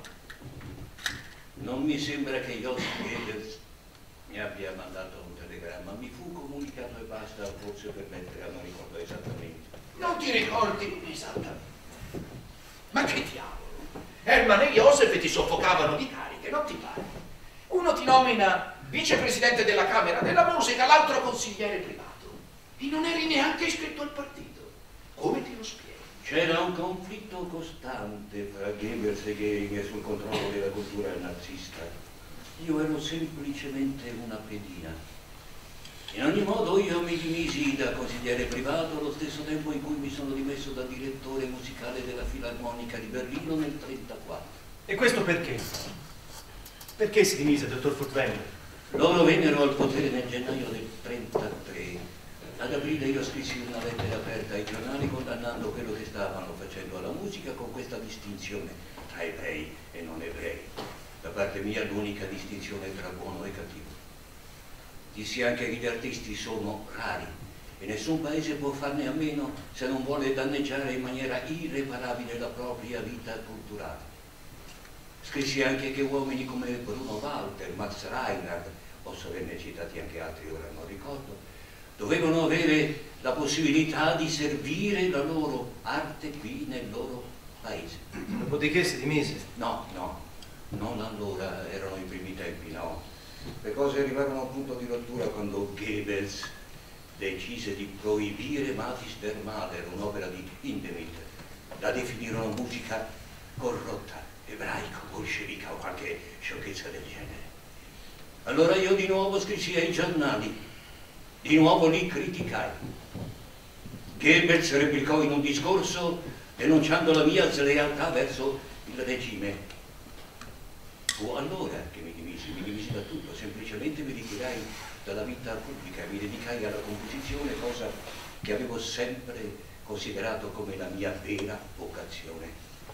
non mi sembra che Joseph Goebbels mi abbia mandato un telegramma, mi fu comunicato e basta, forse per lettera, non ricordo esattamente. Non ti ricordi esattamente? Ma che diavolo? Hermann e Joseph ti soffocavano di cariche, non ti pare? Uno ti nomina vicepresidente della Camera della Musica, l'altro consigliere privato. E non eri neanche iscritto al partito. Come ti lo spieghi? C'era un conflitto costante fra Goebbels e Göring sul controllo della cultura nazista. Io ero semplicemente una pedina. In ogni modo io mi dimisi da consigliere privato allo stesso tempo in cui mi sono dimesso da direttore musicale della Filarmonica di Berlino nel trentaquattro. E questo perché? Perché si dimise, dottor Furtwängler? Loro vennero al potere nel gennaio del trentatré. Ad aprile io scrissi una lettera aperta ai giornali condannando quello che stavano facendo alla musica con questa distinzione tra ebrei e non ebrei. Da parte mia l'unica distinzione tra buono e cattivo. Dissi anche che gli artisti sono rari e nessun paese può farne a meno se non vuole danneggiare in maniera irreparabile la propria vita culturale. Scrissi anche che uomini come Bruno Walter, Max Reinhardt, posso averne citati anche altri, ora non ricordo, dovevano avere la possibilità di servire la loro arte qui nel loro paese. Dopodiché si dimise? No, no, non allora, erano i primi tempi, no. Le cose arrivarono a un punto di rottura quando Goebbels decise di proibire Mathis der Mahler, un'opera di Hindemith. La definirono musica corrotta, ebraico, bolscevica o qualche sciocchezza del genere. Allora io di nuovo scrissi ai giornali, di nuovo li criticai. Goebbels replicò in un discorso denunciando la mia slealtà verso il regime. Fu allora che mi dimisi, mi dimisi da tutto, semplicemente mi ritirai dalla vita pubblica, mi dedicai alla composizione, cosa che avevo sempre considerato come la mia vera vocazione.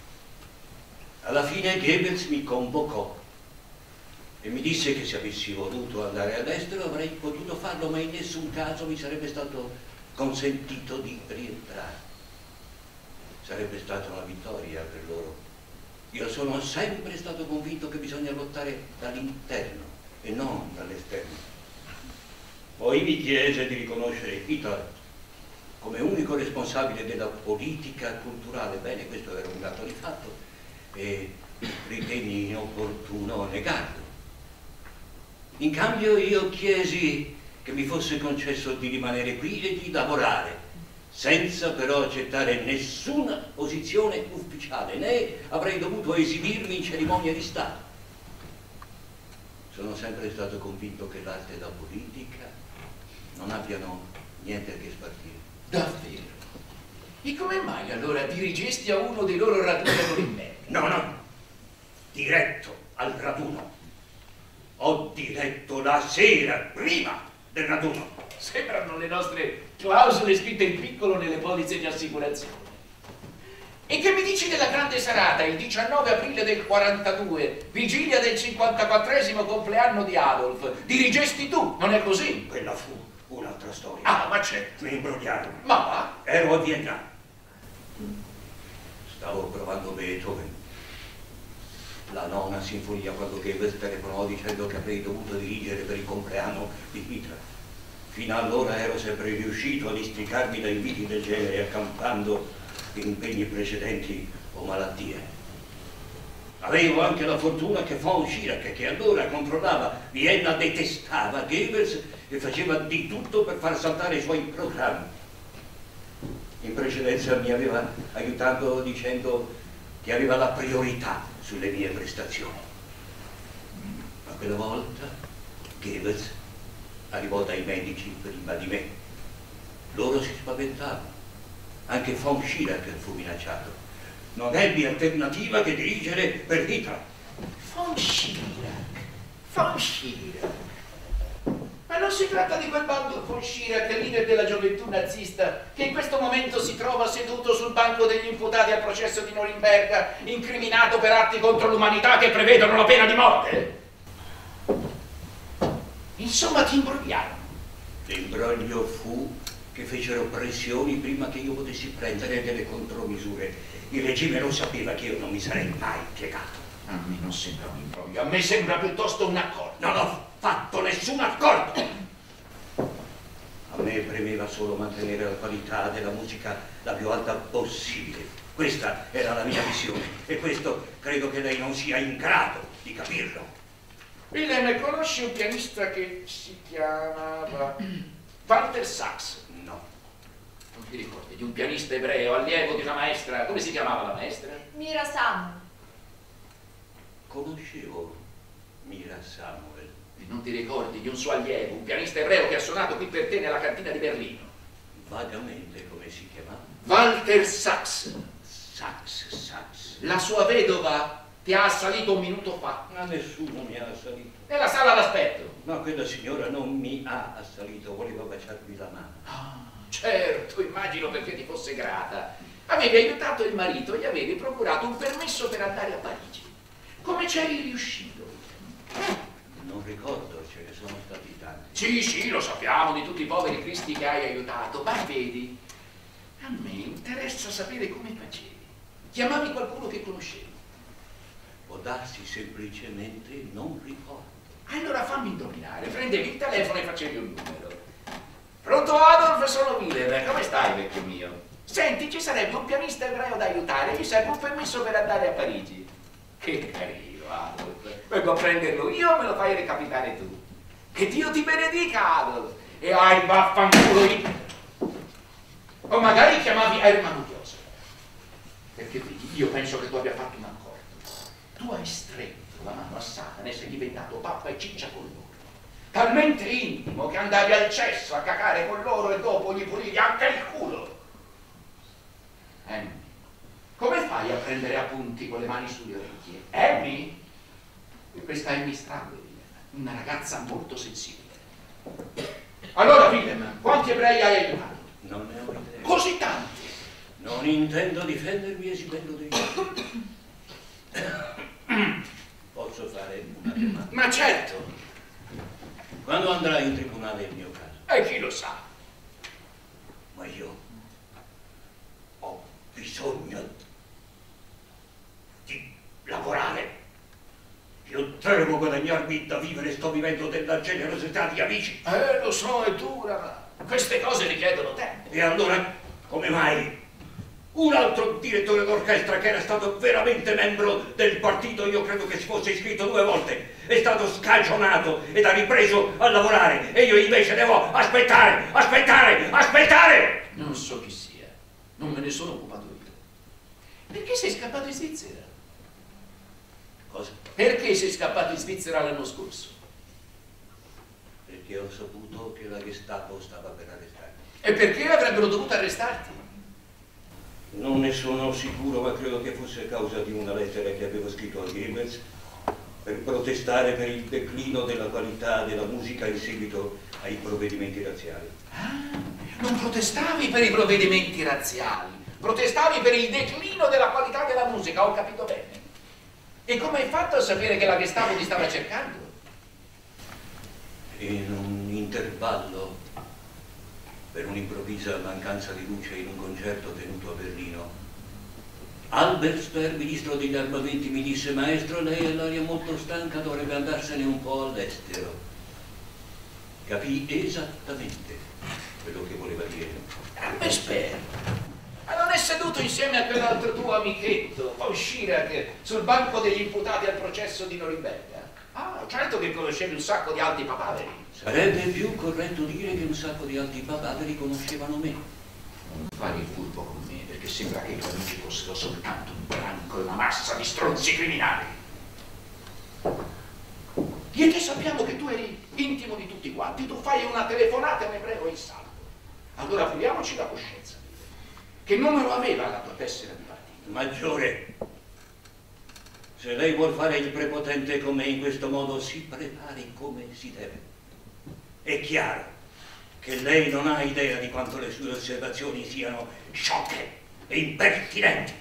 Alla fine Goebbels mi convocò e mi disse che se avessi voluto andare all'estero avrei potuto farlo, ma in nessun caso mi sarebbe stato consentito di rientrare. Sarebbe stata una vittoria per loro. Io sono sempre stato convinto che bisogna lottare dall'interno e non dall'esterno. Poi mi chiese di riconoscere Hitler come unico responsabile della politica culturale. Bene, questo era un dato di fatto e ritenni inopportuno negarlo. In cambio io chiesi che mi fosse concesso di rimanere qui e di lavorare, senza però accettare nessuna posizione ufficiale, né avrei dovuto esibirmi in cerimonie di Stato. Sono sempre stato convinto che l'arte e la politica non abbiano niente a che spartire. Davvero? E come mai allora dirigesti a uno dei loro raduni a Norimberga? No, no, diretto al raduno. Ho diretto la sera prima del raduno. Sembrano le nostre clausole scritte in piccolo nelle polizze di assicurazione. E che mi dici della grande serata, il diciannove aprile del quarantadue, vigilia del cinquantaquattresimo compleanno di Adolf? Dirigesti tu, non è così? Quella fu un'altra storia. Ah, ma certo. Mi imbrogliarono. Ma va? Ero a Vienna. Stavo provando Beethoven. La nona sinfonia, quando Goebbels telefonò dicendo che avrei dovuto dirigere per il compleanno di Hitler. Fino allora ero sempre riuscito a districarmi da inviti del genere, accampando impegni precedenti o malattie. Avevo anche la fortuna che von Schirach, che allora controllava Vienna, detestava Goebbels e faceva di tutto per far saltare i suoi programmi. In precedenza mi aveva aiutato dicendo che aveva la priorità sulle mie prestazioni. Ma quella volta Goebbels arrivò dai medici prima di me. Loro si spaventavano. Anche von Schirach fu minacciato. Non ebbi alternativa che dirigere per Hitler. Von Schirach, von Schirach. Ma non si tratta di quel bando von Schirach, leader della gioventù nazista, che in questo momento si trova seduto sul banco degli imputati al processo di Norimberga, incriminato per atti contro l'umanità che prevedono la pena di morte? Insomma, ti imbrogliarono. L'imbroglio fu che fecero pressioni prima che io potessi prendere delle contromisure. Il regime lo sapeva che io non mi sarei mai piegato. A me non sembra un imbroglio, a me sembra piuttosto un accordo. Non ho fatto nessun accordo! A me premeva solo mantenere la qualità della musica la più alta possibile. Questa era la mia visione e questo credo che lei non sia in grado di capirlo. Wilhelm, conosci un pianista che si chiamava Walter Sachs? No. Non ti ricordi di un pianista ebreo, allievo di una maestra? Come si chiamava la maestra? Mira Samuel. Conoscevo Mira Samuel. E non ti ricordi di un suo allievo, un pianista ebreo che ha suonato qui per te nella cantina di Berlino? Vagamente come si chiamava? Walter Sachs. Sachs, Sachs. La sua vedova ti ha assalito un minuto fa. Ma nessuno mi ha assalito. Nella sala d'aspetto. Ma quella signora non mi ha assalito, voleva baciarmi la mano. Ah, certo, immagino perché ti fosse grata. Avevi aiutato il marito e gli avevi procurato un permesso per andare a Parigi. Come c'eri riuscito? Non ricordo, ce ne sono stati tanti. Sì, sì, lo sappiamo di tutti i poveri cristi che hai aiutato, ma vedi, a me interessa sapere come facevi. Chiamavi qualcuno che conoscevi. Può darsi semplicemente non ricordo. Allora fammi indovinare, prendevi il telefono e facevi un numero. Pronto Adolf, sono Miller, come stai vecchio mio? Senti, ci sarebbe un pianista ebreo da aiutare, gli serve un permesso per andare a Parigi. Che carino Adolf, vengo a prenderlo io o me lo fai recapitare tu? Che Dio ti benedica Adolf, e ai vaffanculo io. O magari chiamavi Hermann Joseph, perché vedi, io penso che tu abbia fatto un accordo. Tu hai stretto la mano a Satana e sei diventato pappa e ciccia con loro. Talmente intimo che andavi al cesso a cacare con loro e dopo gli pulivi anche il culo. Amy, come fai a prendere appunti con le mani sulle orecchie? Amy? Questa è Amy Stradley, una ragazza molto sensibile. Allora, Willem, quanti ebrei hai aiutato? Non ne ho idea. Così tanti. Non intendo difendermi esibendo dei Posso fare una domanda? Ma certo. Quando andrai in tribunale il mio caso? E chi lo sa? Ma io ho bisogno di lavorare. Io devo guadagnarmi da vivere, sto vivendo della generosità di amici. Eh, lo so, è dura, ma queste cose richiedono tempo. E allora, come mai? Un altro direttore d'orchestra che era stato veramente membro del partito, io credo che si fosse iscritto due volte, è stato scagionato ed ha ripreso a lavorare e io invece devo aspettare, aspettare, aspettare! Non so chi sia, non me ne sono occupato io. Perché sei scappato in Svizzera? Cosa? Perché sei scappato in Svizzera l'anno scorso? Perché ho saputo che la Gestapo stava per arrestarmi. E perché avrebbero dovuto arrestarti? Non ne sono sicuro, ma credo che fosse a causa di una lettera che avevo scritto a Goebbels per protestare per il declino della qualità della musica in seguito ai provvedimenti razziali. Ah, non protestavi per i provvedimenti razziali, protestavi per il declino della qualità della musica, ho capito bene. E come hai fatto a sapere che la Gestapo ti stava cercando? In un intervallo, per un'improvvisa mancanza di luce in un concerto tenuto a Berlino, Albert Speer, ministro degli armamenti, mi disse: maestro, lei ha l'aria molto stanca, dovrebbe andarsene un po' all'estero. Capì esattamente quello che voleva dire. Albert Speer? Ma non è seduto insieme a quell'altro tuo amichetto, fa uscire anche sul banco degli imputati al processo di Norimberga? Ah, certo che conoscevi un sacco di alti papaveri. Sarebbe più corretto dire che un sacco di alti papaveri conoscevano me. Non fare il furbo con me, perché sembra che i tuoi amici fossero soltanto un branco e una massa di stronzi criminali. Io e te sappiamo che tu eri intimo di tutti quanti, tu fai una telefonata a un ebreo in salvo. Allora puliamoci la coscienza. Che numero aveva la tua tessera di partito? Maggiore, se lei vuol fare il prepotente con me in questo modo, si prepari come si deve. È chiaro che lei non ha idea di quanto le sue osservazioni siano sciocche e impertinenti.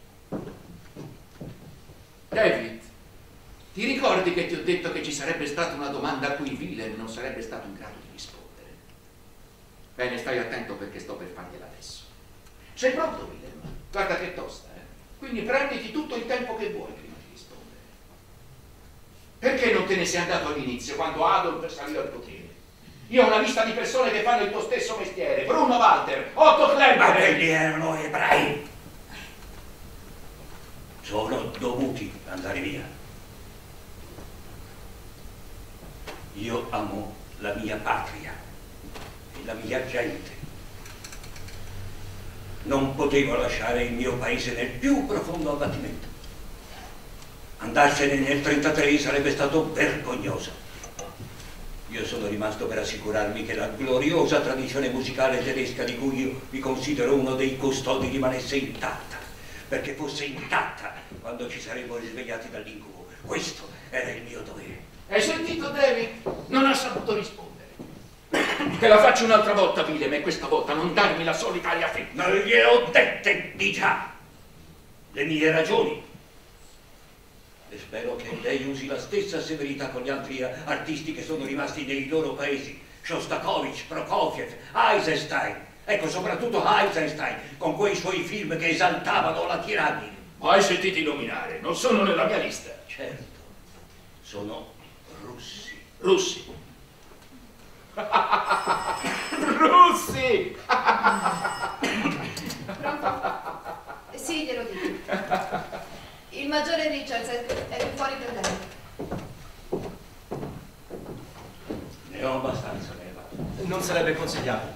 David, ti ricordi che ti ho detto che ci sarebbe stata una domanda a cui Willem non sarebbe stato in grado di rispondere? Bene, stai attento perché sto per fargliela adesso. Sei pronto, Willem? Guarda che tosta, eh? Quindi prenditi tutto il tempo che vuoi prima di rispondere. Perché non te ne sei andato all'inizio, quando Adolf saliva al potere? Io ho una lista di persone che fanno il tuo stesso mestiere. Bruno Walter, Otto Klemperer. Ma quelli erano ebrei. Sono dovuti andare via. Io amo la mia patria e la mia gente. Non potevo lasciare il mio paese nel più profondo abbattimento. Andarsene nel trentatré sarebbe stato vergognoso. Io sono rimasto per assicurarmi che la gloriosa tradizione musicale tedesca, di cui io mi considero uno dei custodi, rimanesse intatta, perché fosse intatta quando ci saremmo risvegliati dall'incubo. Questo era il mio dovere. Hai sentito, David? Non ha saputo rispondere. Te la faccio un'altra volta, Willem, e questa volta non darmi la solita aria fredda. Non gliel'ho dette di già le mie ragioni. E spero che lei usi la stessa severità con gli altri artisti che sono rimasti nei loro paesi. Shostakovich, Prokofiev, Eisenstein. Ecco, soprattutto Eisenstein, con quei suoi film che esaltavano la tirannide. Mai sentiti nominare, non sono nella mia lista. Certo, sono russi. Russi. Russi! Pronto? Sì, glielo dico. Il maggiore Richards è, è qui fuori per lei. Ne ho abbastanza, me ne vado. Non sarebbe consigliabile.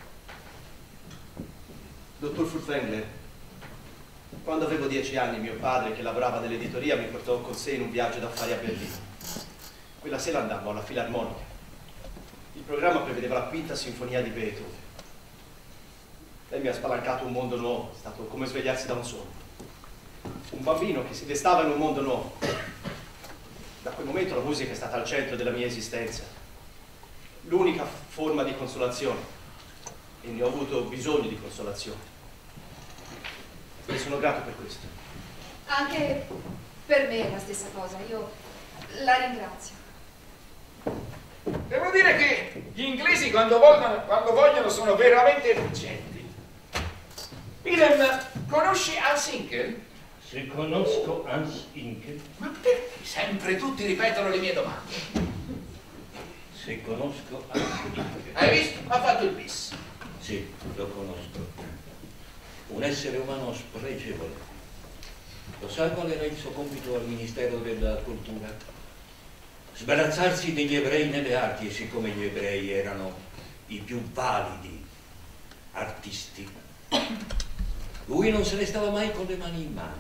Dottor Furtwängler, quando avevo dieci anni mio padre, che lavorava nell'editoria, mi portò con sé in un viaggio d'affari a Berlino. Quella sera andammo alla Filarmonica. Il programma prevedeva la quinta sinfonia di Beethoven. Lei mi ha spalancato un mondo nuovo, è stato come svegliarsi da un sogno. Un bambino che si destava in un mondo nuovo. Da quel momento la musica è stata al centro della mia esistenza. L'unica forma di consolazione. E ne ho avuto bisogno di consolazione. E sono grato per questo. Anche per me è la stessa cosa. Io la ringrazio. Devo dire che gli inglesi quando vogliono, quando vogliono sono veramente efficienti. Willem, conosci Hans Hinkel? Se conosco Hans Hinkel. Ma perché sempre tutti ripetono le mie domande? Se conosco Hans Hinkel. Hai visto? Ha fatto il bis. Sì, lo conosco. Un essere umano spregevole. Lo sa qual era il suo compito al Ministero della Cultura? Sbarazzarsi degli ebrei nelle arti, e siccome gli ebrei erano i più validi artisti, lui non se ne stava mai con le mani in mano.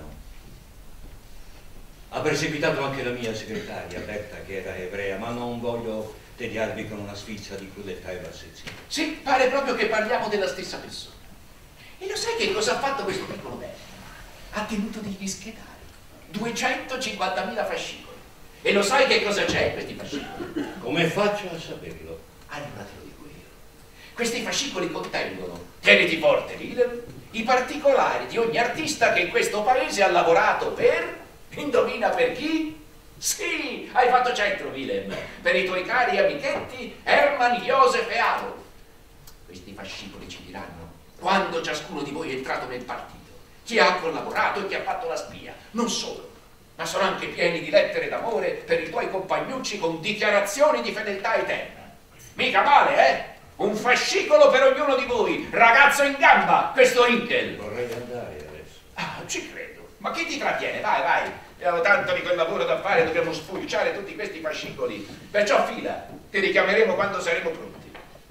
Ha perseguitato anche la mia segretaria, Berta, che era ebrea, ma non voglio tediarvi con una sfilza di crudeltà e bassezza. Sì, pare proprio che parliamo della stessa persona. E lo sai che cosa ha fatto questo piccolo Berta? Ha tenuto degli schedari, duecentocinquantamila fascicoli. E lo sai che cosa c'è in questi fascicoli? Come faccio a saperlo? Allora te lo dico io. Questi fascicoli contengono, tieniti forte, Willem, i particolari di ogni artista che in questo paese ha lavorato per... Indovina per chi? Sì, hai fatto centro, Willem, per i tuoi cari amichetti Hermann, Josef e Adolf. Questi fascicoli ci diranno quando ciascuno di voi è entrato nel partito, chi ha collaborato e chi ha fatto la spia. Non solo, ma sono anche pieni di lettere d'amore per i tuoi compagnucci con dichiarazioni di fedeltà eterna. Mica male, eh? Un fascicolo per ognuno di voi, ragazzo in gamba, questo Hinkel. Vorrei andare adesso. Ah, ci credo. Ma chi ti trattiene? Vai, vai. Abbiamo tanto di quel lavoro da fare, dobbiamo sfulciare tutti questi fascicoli. Perciò fila, ti richiameremo quando saremo pronti.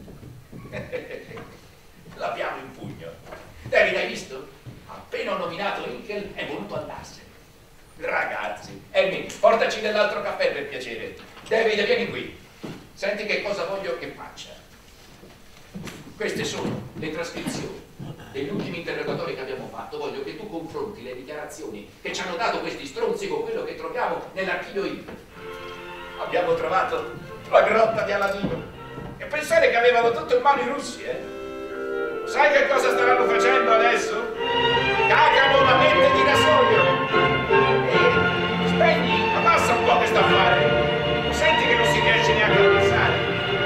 L'abbiamo in pugno. David, hai visto? Appena ho nominato Hinkel è voluto andarsene. Ragazzi, Amy, portaci dell'altro caffè per piacere. David, vieni qui. Senti che cosa voglio che faccia. Queste sono le trascrizioni degli ultimi interrogatori che abbiamo fatto. Voglio che tu confronti le dichiarazioni che ci hanno dato questi stronzi con quello che troviamo nell'archivio Hinkel. Abbiamo trovato la grotta di Aladino. E pensare che avevano tutto in mano i russi, eh? Sai che cosa staranno facendo adesso? Cagano la mente di rasoio! E spegni, abbassa un po' questo affare! Senti che non si riesce neanche a pensare!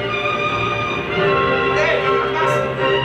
Devi, abbassa!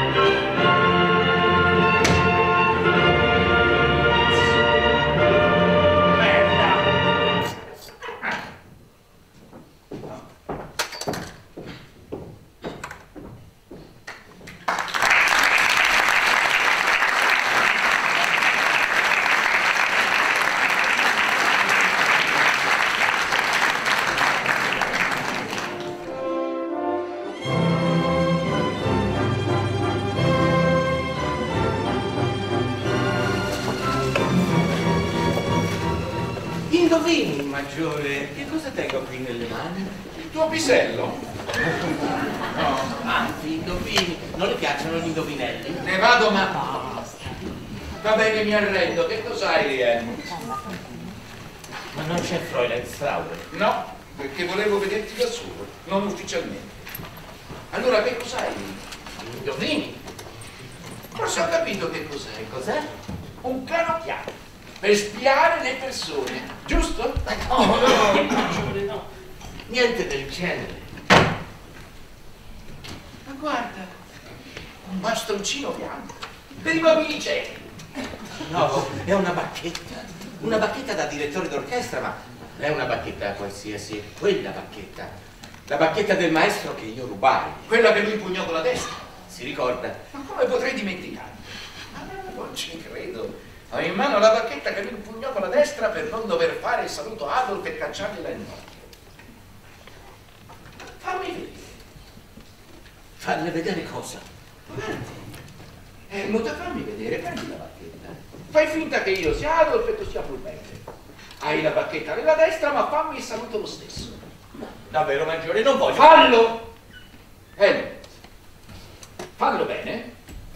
Indovini, maggiore, che cosa tengo qui nelle mani? Il tuo pisello? No, anzi, indovini. Non le piacciono gli indovinelli? Ne vado, ma basta. Va bene, mi arrendo. Che cos'hai, Rien? Ma non c'è Fräulein Strauer? No, perché volevo vederti da solo, non ufficialmente. Allora, che cos'hai? Indovini? Forse ho capito che cos'è. Cos'è? Un canocchiale per spiare le persone, giusto? No, no, maggiore, no. Niente del genere. Ma guarda, un bastoncino bianco per i bambini ciechi. No, è una bacchetta. Una bacchetta da direttore d'orchestra, ma è una bacchetta qualsiasi. Quella bacchetta. La bacchetta del maestro che io rubai. Quella che lui impugnò con la destra. Si ricorda? Ma come potrei dimenticarmi? Ma non ci credo. Ho in mano la bacchetta che lui impugnò con la destra per non dover fare il saluto a Adolf e cacciargliela in occhio. Fammi vedere. Farle vedere cosa? Guardi. Helmut, fammi vedere, prendi la bacchetta. Fai finta che io sia Adolf e tu sia Fulbert. Hai la bacchetta nella destra, ma fammi il saluto lo stesso. Davvero, maggiore, non voglio. Fallo! Helmut, fallo bene.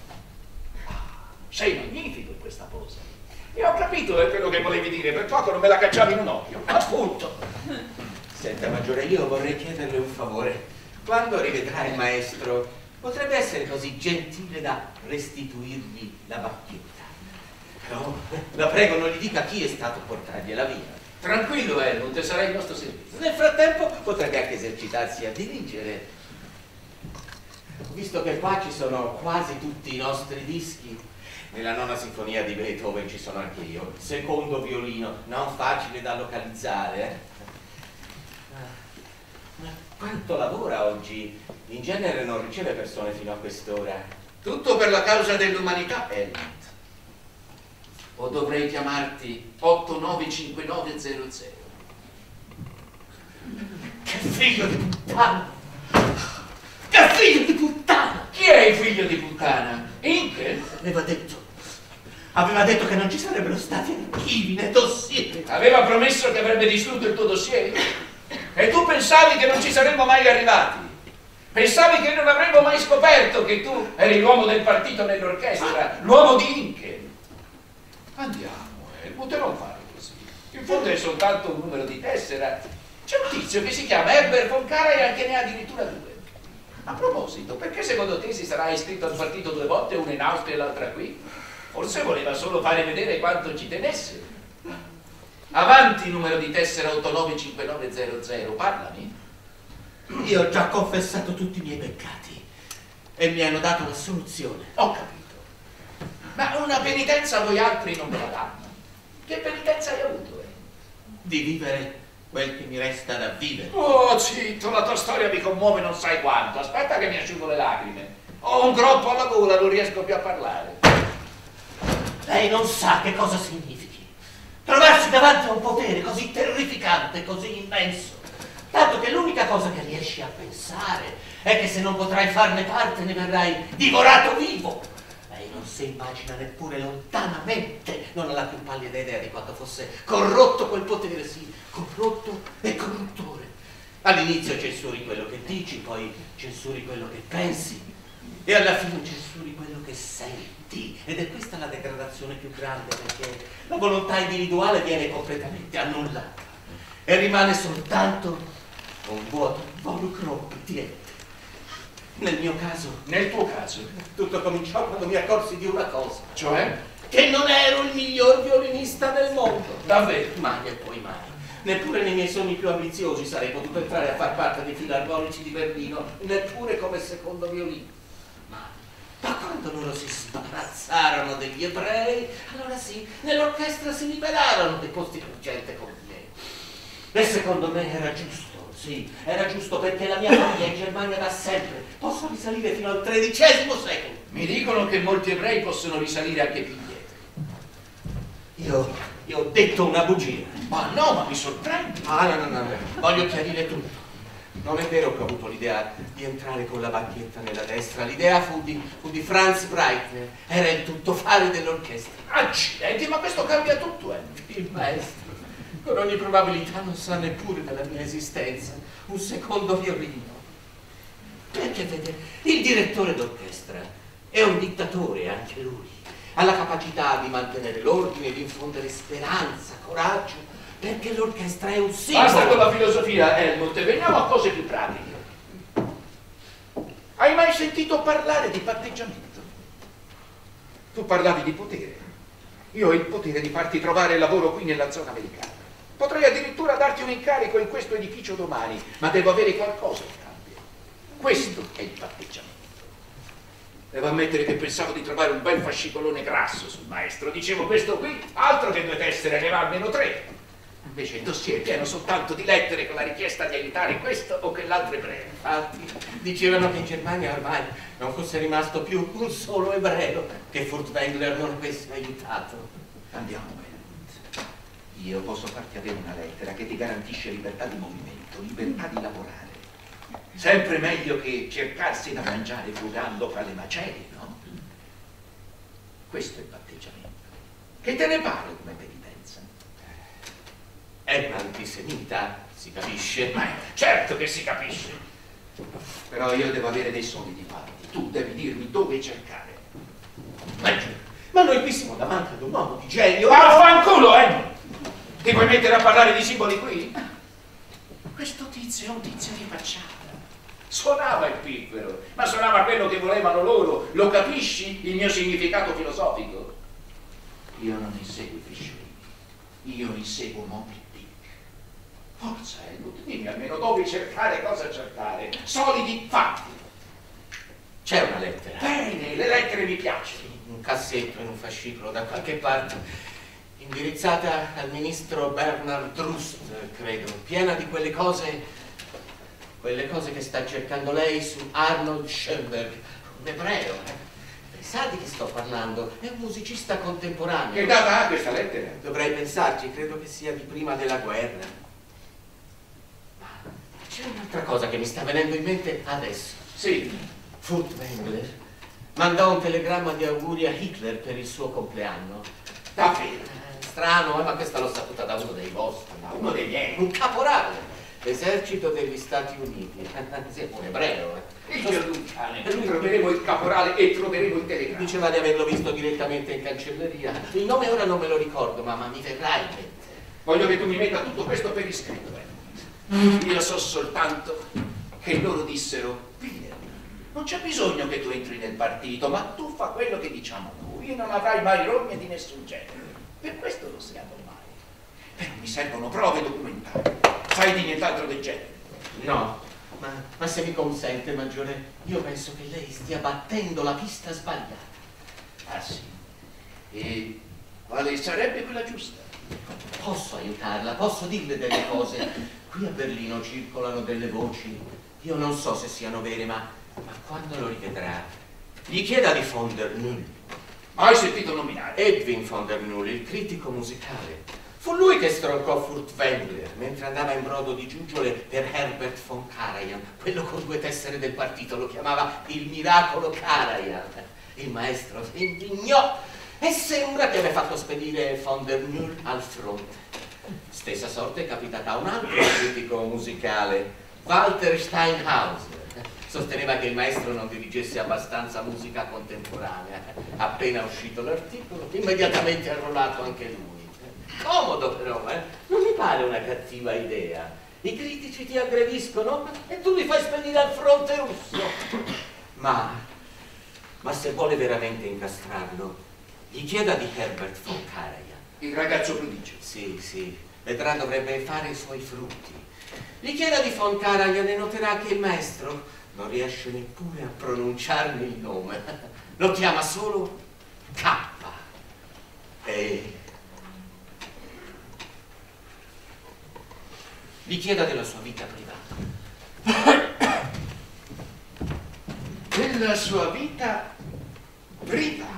Sei magnifico in questa posa. E ho capito quello che volevi dire, per poco non me la cacciavi in un occhio. Appunto. Senta, maggiore, io vorrei chiederle un favore. Quando rivedrà il maestro, potrebbe essere così gentile da restituirgli la bacchetta. Però, la prego, non gli dica chi è stato a portargliela via. Tranquillo, Helmut, sarai il nostro servizio. Nel frattempo potrebbe anche esercitarsi a dirigere. Visto che qua ci sono quasi tutti i nostri dischi, nella nona sinfonia di Beethoven ci sono anche io. Secondo violino, non facile da localizzare. Eh? Ma quanto lavora oggi? In genere non riceve persone fino a quest'ora. Tutto per la causa dell'umanità, Helmut. O dovrei chiamarti otto nove cinque nove zero zero. Che figlio di puttana! Che figlio di puttana! Chi è il figlio di puttana? Hinkel? Aveva detto, aveva detto che non ci sarebbero stati archivi né dossier. Aveva promesso che avrebbe distrutto il tuo dossier? E tu pensavi che non ci saremmo mai arrivati? Pensavi che non avremmo mai scoperto che tu eri l'uomo del partito nell'orchestra, l'uomo di Hinkel? Andiamo, Helmut, non fare così. In fondo è soltanto un numero di tessera. C'è un tizio che si chiama Herbert von Karajan che ne ha addirittura due. A proposito, perché secondo te si sarà iscritto al partito due volte, una in Austria e l'altra qui? Forse voleva solo fare vedere quanto ci tenesse. Avanti, numero di tessera otto nove cinque nove zero zero, parlami. Io ho già confessato tutti i miei peccati e mi hanno dato la soluzione. Ho capito. Ma una penitenza voi altri non me la danno. Che penitenza hai avuto? Eh? Di vivere quel che mi resta da vivere. Oh, zitto, la tua storia mi commuove non sai quanto. Aspetta che mi asciugo le lacrime. Ho un groppo alla gola, non riesco più a parlare. Lei non sa che cosa significhi trovarsi davanti a un potere così terrificante, così immenso, tanto che l'unica cosa che riesci a pensare è che se non potrai farne parte ne verrai divorato vivo. Lei non si immagina neppure lontanamente, non ha la più pallida idea di quanto fosse corrotto quel potere, sì, corrotto e corruttore. All'inizio censuri quello che dici, poi censuri quello che pensi e alla fine censuri quello che senti. Ed è questa la degradazione più grande, perché la volontà individuale viene completamente annullata e rimane soltanto un vuoto involucro obbediente. Nel mio caso, Nel tuo caso, tutto cominciò quando mi accorsi di una cosa, cioè? che non ero il miglior violinista del mondo. Davvero? Mai e poi mai. Neppure nei miei sogni più ambiziosi sarei potuto entrare a far parte dei filarmonici di Berlino, neppure come secondo violino. Ma da quando loro si sbarazzarono degli ebrei, allora sì, nell'orchestra si liberarono dei posti per gente come me. E secondo me era giusto, sì, era giusto, perché la mia famiglia in Germania da sempre posso risalire fino al tredicesimo secolo. Mi dicono che molti ebrei possono risalire anche più indietro. Io, io ho detto una bugia. Ma no, ma mi sorprende. Ah, no, no, no, no, voglio chiarire tutto. Non è vero che ho avuto l'idea di entrare con la bacchetta nella destra. L'idea fu di, fu di Franz Breitner. Era il tuttofare dell'orchestra. Accidenti, ma questo cambia tutto, eh. Il maestro, con ogni probabilità, non sa neppure della mia esistenza. Un secondo violino. Perché, vede, il direttore d'orchestra è un dittatore, anche lui. Ha la capacità di mantenere l'ordine, di infondere speranza, coraggio, perché l'orchestra è un simbolo. Basta con la filosofia, Helmut, e veniamo a cose più pratiche. Hai mai sentito parlare di patteggiamento? Tu parlavi di potere. Io ho il potere di farti trovare lavoro qui nella zona americana. Potrei addirittura darti un incarico in questo edificio domani, ma devo avere qualcosa in cambio. Questo è il patteggiamento. Devo ammettere che pensavo di trovare un bel fascicolone grasso sul maestro. Dicevo, questo qui, altro che due tessere, ne va almeno tre. Invece il dossier è pieno soltanto di lettere con la richiesta di aiutare questo o quell'altro ebreo. Infatti, dicevano che in Germania ormai non fosse rimasto più un solo ebreo che Furtwängler non avesse aiutato. Andiamo, Helmut. Io posso farti avere una lettera che ti garantisce libertà di movimento, libertà di lavorare. Sempre meglio che cercarsi da mangiare frugando fra le macerie, no? Questo è il patteggiamento. Che te ne pare come penitenza? È un antisemita, si capisce. Ma certo che si capisce. Però io devo avere dei solidi fatti. Tu devi dirmi dove cercare. Ma, ma noi qui siamo davanti ad un uomo di genio. Vaffanculo, eh! Ti vuoi mettere a parlare di simboli qui? Questo tizio è un tizio di facciata. Suonava il piffero, ma suonava quello che volevano loro. Lo capisci il mio significato filosofico? Io non inseguo i fisciolini, io inseguo Moby Dick. Forza, Helmut, dimmi almeno dove cercare, cosa cercare. Solidi fatti. C'è una lettera. Bene, le lettere mi piacciono. Un cassetto in un fascicolo da qualche parte, indirizzata al ministro Bernhard Rust, credo, piena di quelle cose, quelle cose che sta cercando lei su Arnold Schoenberg, un ebreo. Eh? Sa di chi sto parlando? È un musicista contemporaneo. Che data ha questa lettera? Dovrei pensarci, credo che sia di prima della guerra. Ma c'è un'altra cosa che mi sta venendo in mente adesso. Sì. Furtwängler mandò un telegramma di auguri a Hitler per il suo compleanno. Davvero? Eh, strano, eh, ma questa l'ho saputa da uno dei vostri. Da uno dei miei. Un caporale, esercito degli Stati Uniti. Sì, un ebreo. Eh. Il Gerluciane. Troveremo il caporale e troveremo il telegramma. Diceva di averlo visto direttamente in cancelleria. Il nome ora non me lo ricordo, ma, ma mi verrà in mente. Voglio che tu mi metta tutto questo per iscritto. Eh. Io so soltanto che loro dissero, Peter, non c'è bisogno che tu entri nel partito, ma tu fa quello che diciamo noi e non avrai mai rogne di nessun genere. Per questo lo siamo mai. Però mi servono prove documentali. Sai di nient'altro del genere? No, ma, ma se mi consente, Maggiore, io penso che lei stia battendo la pista sbagliata. Ah sì? E quale sarebbe quella giusta? Posso aiutarla, posso dirle delle cose. Qui a Berlino circolano delle voci, io non so se siano vere, ma, ma quando lo rivedrà, gli chieda di von der Null. Hai sentito nominare? Edwin von der Null, il critico musicale. Fu lui che stroncò Furtwängler mentre andava in brodo di giuggiole per Herbert von Karajan. Quello con due tessere del partito lo chiamava il miracolo Karajan. Il maestro si indignò e sembra che abbia fatto spedire von der Null al fronte. Stessa sorte è capitata a un altro critico musicale, Walter Steinhauser. Sosteneva che il maestro non dirigesse abbastanza musica contemporanea. Appena uscito l'articolo, immediatamente arruolato anche lui. Comodo però, eh? Non mi pare una cattiva idea. I critici ti aggrediscono e tu li fai spedire al fronte russo. Ma, ma se vuole veramente incastrarlo, gli chieda di Herbert von Karajan. Il ragazzo prodigio. Sì, sì, vedrà, dovrebbe fare i suoi frutti. Gli chieda di von Karajan e noterà che il maestro non riesce neppure a pronunciarne il nome. Lo chiama solo K. E gli chieda della sua vita privata. Della sua vita privata.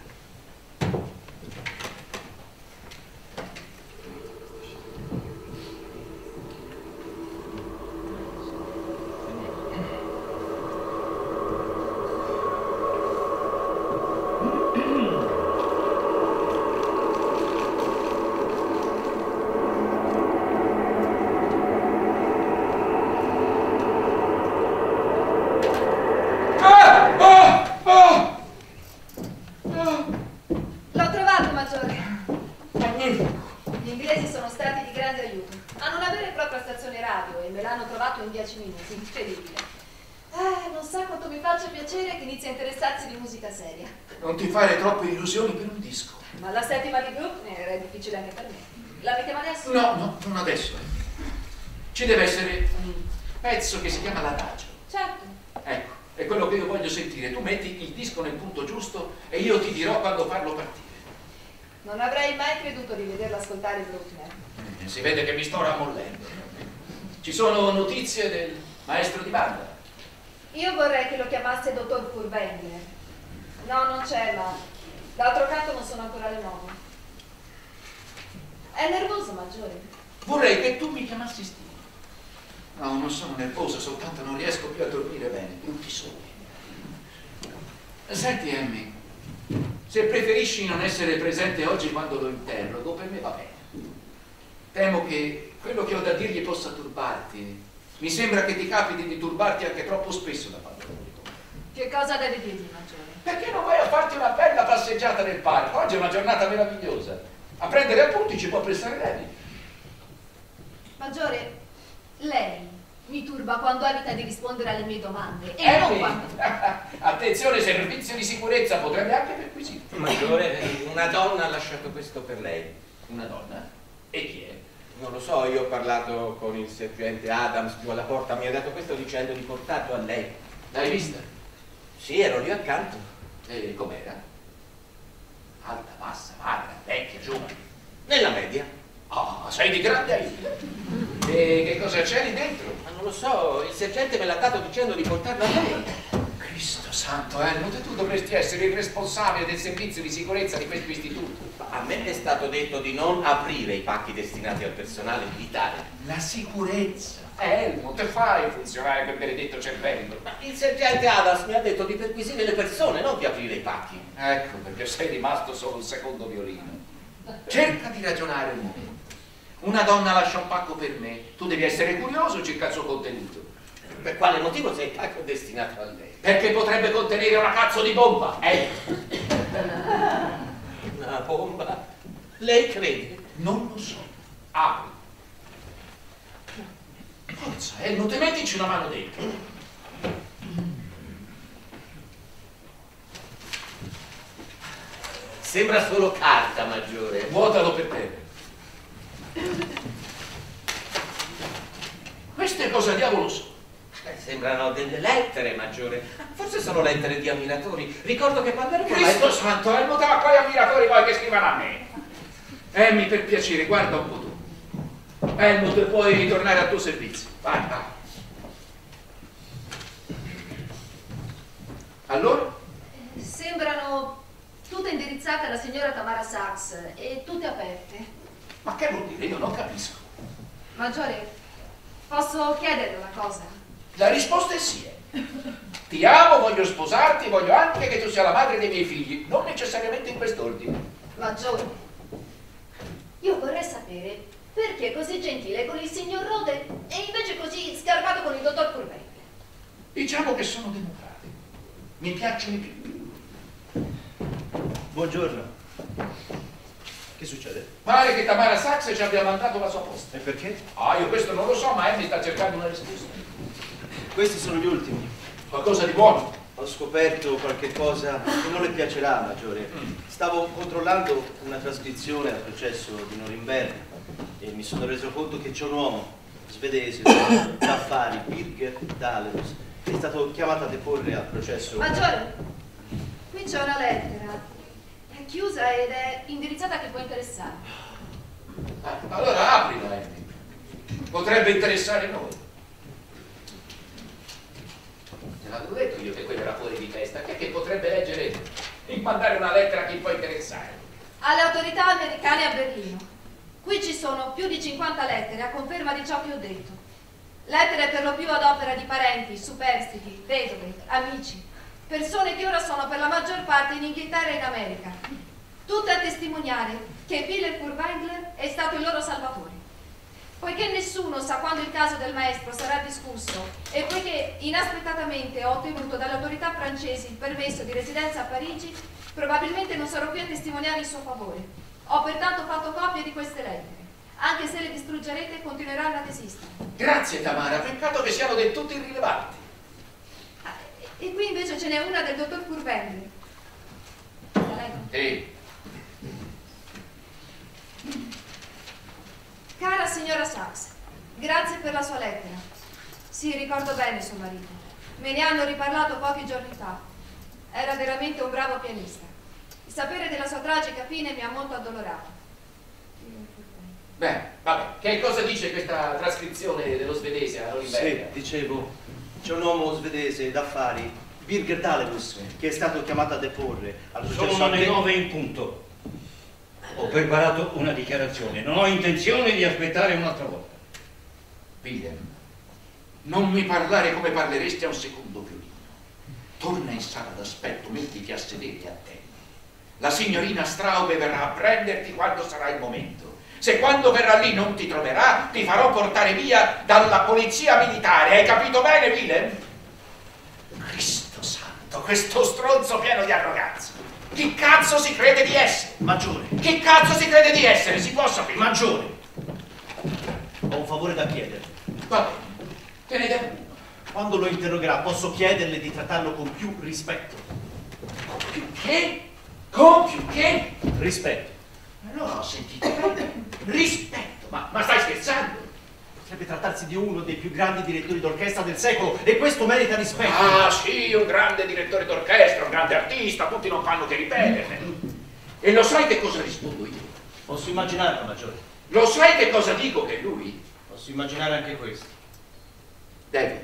In dieci minuti, incredibile. Eh, non sa quanto mi faccia piacere che inizi a interessarsi di musica seria. Non ti fare troppe illusioni per un disco. Ma la settima di Gluck era difficile anche per me. L'avete adesso? No, no, non adesso. Ci deve essere un pezzo che si chiama l'adagio. Certo. Ecco, è quello che io voglio sentire. Tu metti il disco nel punto giusto e io ti dirò quando farlo partire. Non avrei mai creduto di vederla ascoltare Bruckner. Eh, si vede che mi sto rammollendo. Ci sono notizie del maestro di banda? Io vorrei che lo chiamasse dottor Furtwängler. No, non c'è, ma d'altro canto non sono ancora le nove. È nervoso, Maggiore? Vorrei che tu mi chiamassi Steve. No, non sono nervoso, soltanto non riesco più a dormire bene. Tutti soli. Senti, Emmy, se preferisci non essere presente oggi quando lo interrogo, per me va bene. Temo che quello che ho da dirgli possa turbarti. Mi sembra che ti capiti di turbarti anche troppo spesso da quando lavori con me. Che cosa devi dirgli, Maggiore? Perché non vai a farti una bella passeggiata nel parco? Oggi è una giornata meravigliosa. A prendere appunti ci può prestare lei. Maggiore, lei mi turba quando evita di rispondere alle mie domande e Eh, non sì. quando... Attenzione, servizio di sicurezza potrebbe anche perquisirti. Maggiore, una donna ha lasciato questo per lei. Una donna? E chi è? Non lo so, io ho parlato con il sergente Adams giù alla porta, mi ha dato questo dicendo di portarlo a lei. L'hai vista? Sì, ero lì accanto. E com'era? Alta, bassa, magra, vecchia, giovane? Nella media. Ah, sei di grande aiuto. E che cosa c'è lì dentro? Ma non lo so, il sergente me l'ha dato dicendo di portarlo a lei. Cristo santo, Helmut, tu dovresti essere il responsabile del servizio di sicurezza di questo istituto. A me è stato detto di non aprire i pacchi destinati al personale militare. La sicurezza. Helmut, fai funzionare quel benedetto cervello. Ma il sergente Adams mi ha detto di perquisire le persone, non di aprire i pacchi. Ecco perché sei rimasto solo il secondo violino. Cerca di ragionare un momento. Una donna lascia un pacco per me, tu devi essere curioso circa il suo contenuto. Per quale motivo se il pacco è destinato a lei? Perché potrebbe contenere una cazzo di bomba. Eh. Una bomba? Lei crede? Non lo so. Apri. Forza, Helmut, mettici una mano dentro. Sembra solo carta, Maggiore. Vuotalo per te. Queste cosa diavolo sono? Eh, sembrano delle lettere, Maggiore. Forse sono lettere di ammiratori. Ricordo che quando ero Cristo santo, Helmut, ma quali ammiratori vuoi che scrivano a me? Emmy, per piacere, guarda un po' tu. Helmut, puoi ritornare al tuo servizio. Vai, vai. Allora? Sembrano tutte indirizzate alla signora Tamara Sachs e tutte aperte. Ma che vuol dire? Io non capisco. Maggiore, posso chiederle una cosa? La risposta è sì. Ti amo, voglio sposarti, voglio anche che tu sia la madre dei miei figli, non necessariamente in quest'ordine. Maggiore, io vorrei sapere perché è così gentile con il signor Rode e invece così sgarbato con il dottor Purvente. Diciamo che sono democratico. Mi piacciono di più. Buongiorno. Che succede? Pare che Tamara Sachs ci abbia mandato la sua posta. E perché? Ah, io questo non lo so, ma Emmy sta cercando una risposta. Questi sono gli ultimi. Qualcosa di buono? Ho scoperto qualche cosa che non le piacerà, Maggiore. Stavo controllando una trascrizione al processo di Norimberga e mi sono reso conto che c'è un uomo svedese d'affari, Birger Dahlus, che è stato chiamato a deporre al processo. Maggiore, qui c'è una lettera. È chiusa ed è indirizzata a chi può interessare. Ah, allora aprila, Emmy. Potrebbe interessare noi. Te l'avevo detto io che quello era fuori di testa. Chi è che potrebbe leggere e mandare una lettera a chi può interessare? Alle autorità americane a Berlino. Qui ci sono più di cinquanta lettere a conferma di ciò che ho detto. Lettere per lo più ad opera di parenti, superstiti, vedove, amici, persone che ora sono per la maggior parte in Inghilterra e in America. Tutte a testimoniare che Willem Furtwängler è stato il loro salvatore. Poiché nessuno sa quando il caso del maestro sarà discusso e poiché inaspettatamente ho ottenuto dalle autorità francesi il permesso di residenza a Parigi, probabilmente non sarò qui a testimoniare in suo favore. Ho pertanto fatto copie di queste lettere. Anche se le distruggerete, continueranno ad esistere. Grazie, Tamara. Peccato che siano del tutto irrilevanti. Ah, e, e qui invece ce n'è una del dottor Furtwängler. La leggo. Ehi. Cara signora Sachs, grazie per la sua lettera. Sì, ricordo bene suo marito. Me ne hanno riparlato pochi giorni fa. Era veramente un bravo pianista. Il sapere della sua tragica fine mi ha molto addolorato. Beh, vabbè, che cosa dice questa trascrizione dello svedese a Norimberga? Sì, dicevo, c'è un uomo svedese d'affari, Birger Dahlus, che è stato chiamato a deporre al processo. Sono le nove in punto. Ho preparato una dichiarazione, non ho intenzione di aspettare un'altra volta. Willem, non mi parlare come parleresti a un secondo violino. Torna in sala d'aspetto, mettiti a sedere a te. La signorina Straube verrà a prenderti quando sarà il momento. Se quando verrà lì non ti troverà, ti farò portare via dalla polizia militare. Hai capito bene, Willem? Cristo santo, questo stronzo pieno di arroganza. Chi cazzo si crede di essere? Maggiore. Chi cazzo si crede di essere? Si può sapere? Maggiore. Ho un favore da chiederle. Va bene, te ne devo uno. Quando lo interrogerà, posso chiederle di trattarlo con più rispetto. Con più che? Con più che? Rispetto. Allora ho sentito bene. Rispetto. Ma, ma stai scherzando? Potrebbe trattarsi di uno dei più grandi direttori d'orchestra del secolo e questo merita rispetto. Ah sì, un grande direttore d'orchestra, un grande artista, tutti non fanno che ripetere. E lo sai che cosa rispondo io? Posso immaginarlo, Maggiore. Lo sai che cosa dico che lui? Posso immaginare anche questo. David,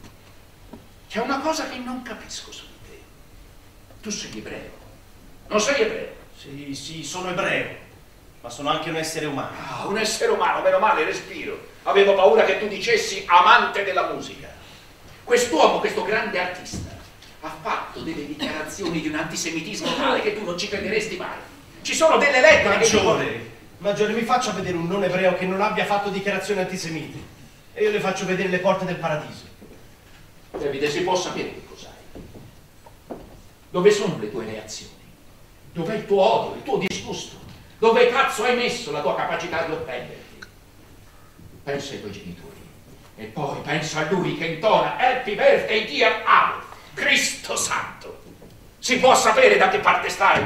c'è una cosa che non capisco su di te. Tu sei ebreo. Non sei ebreo? Sì, sì, sono ebreo, ma sono anche un essere umano. Ah, un essere umano, meno male, respiro. Avevo paura che tu dicessi amante della musica. Quest'uomo, questo grande artista, ha fatto delle dichiarazioni di un antisemitismo tale che tu non ci crederesti mai. Ci sono delle lettere Maggiore, che... Maggiore, mi faccia vedere un non ebreo che non abbia fatto dichiarazioni antisemite e io le faccio vedere le porte del paradiso. Davide, si può sapere che cos'hai? Dove sono le tue reazioni? Dov'è il tuo odio, il tuo disgusto? Dove cazzo hai messo la tua capacità di offenderti? Pensa ai tuoi genitori e poi pensa a lui che intona Happy Birthday Dear Al. Cristo santo! Si può sapere da che parte stai?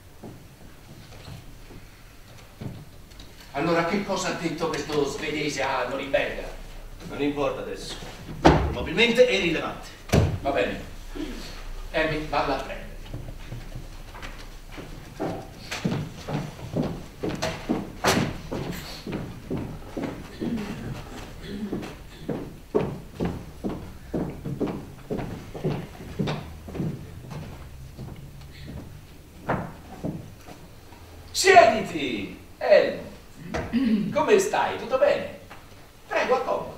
Allora che cosa ha detto questo svedese a Norimberga? Non importa adesso. Probabilmente è irrilevante. Va bene. Emmy, valla a prendere. Siediti, Elmo. Come stai? Tutto bene? Prego, accomodo.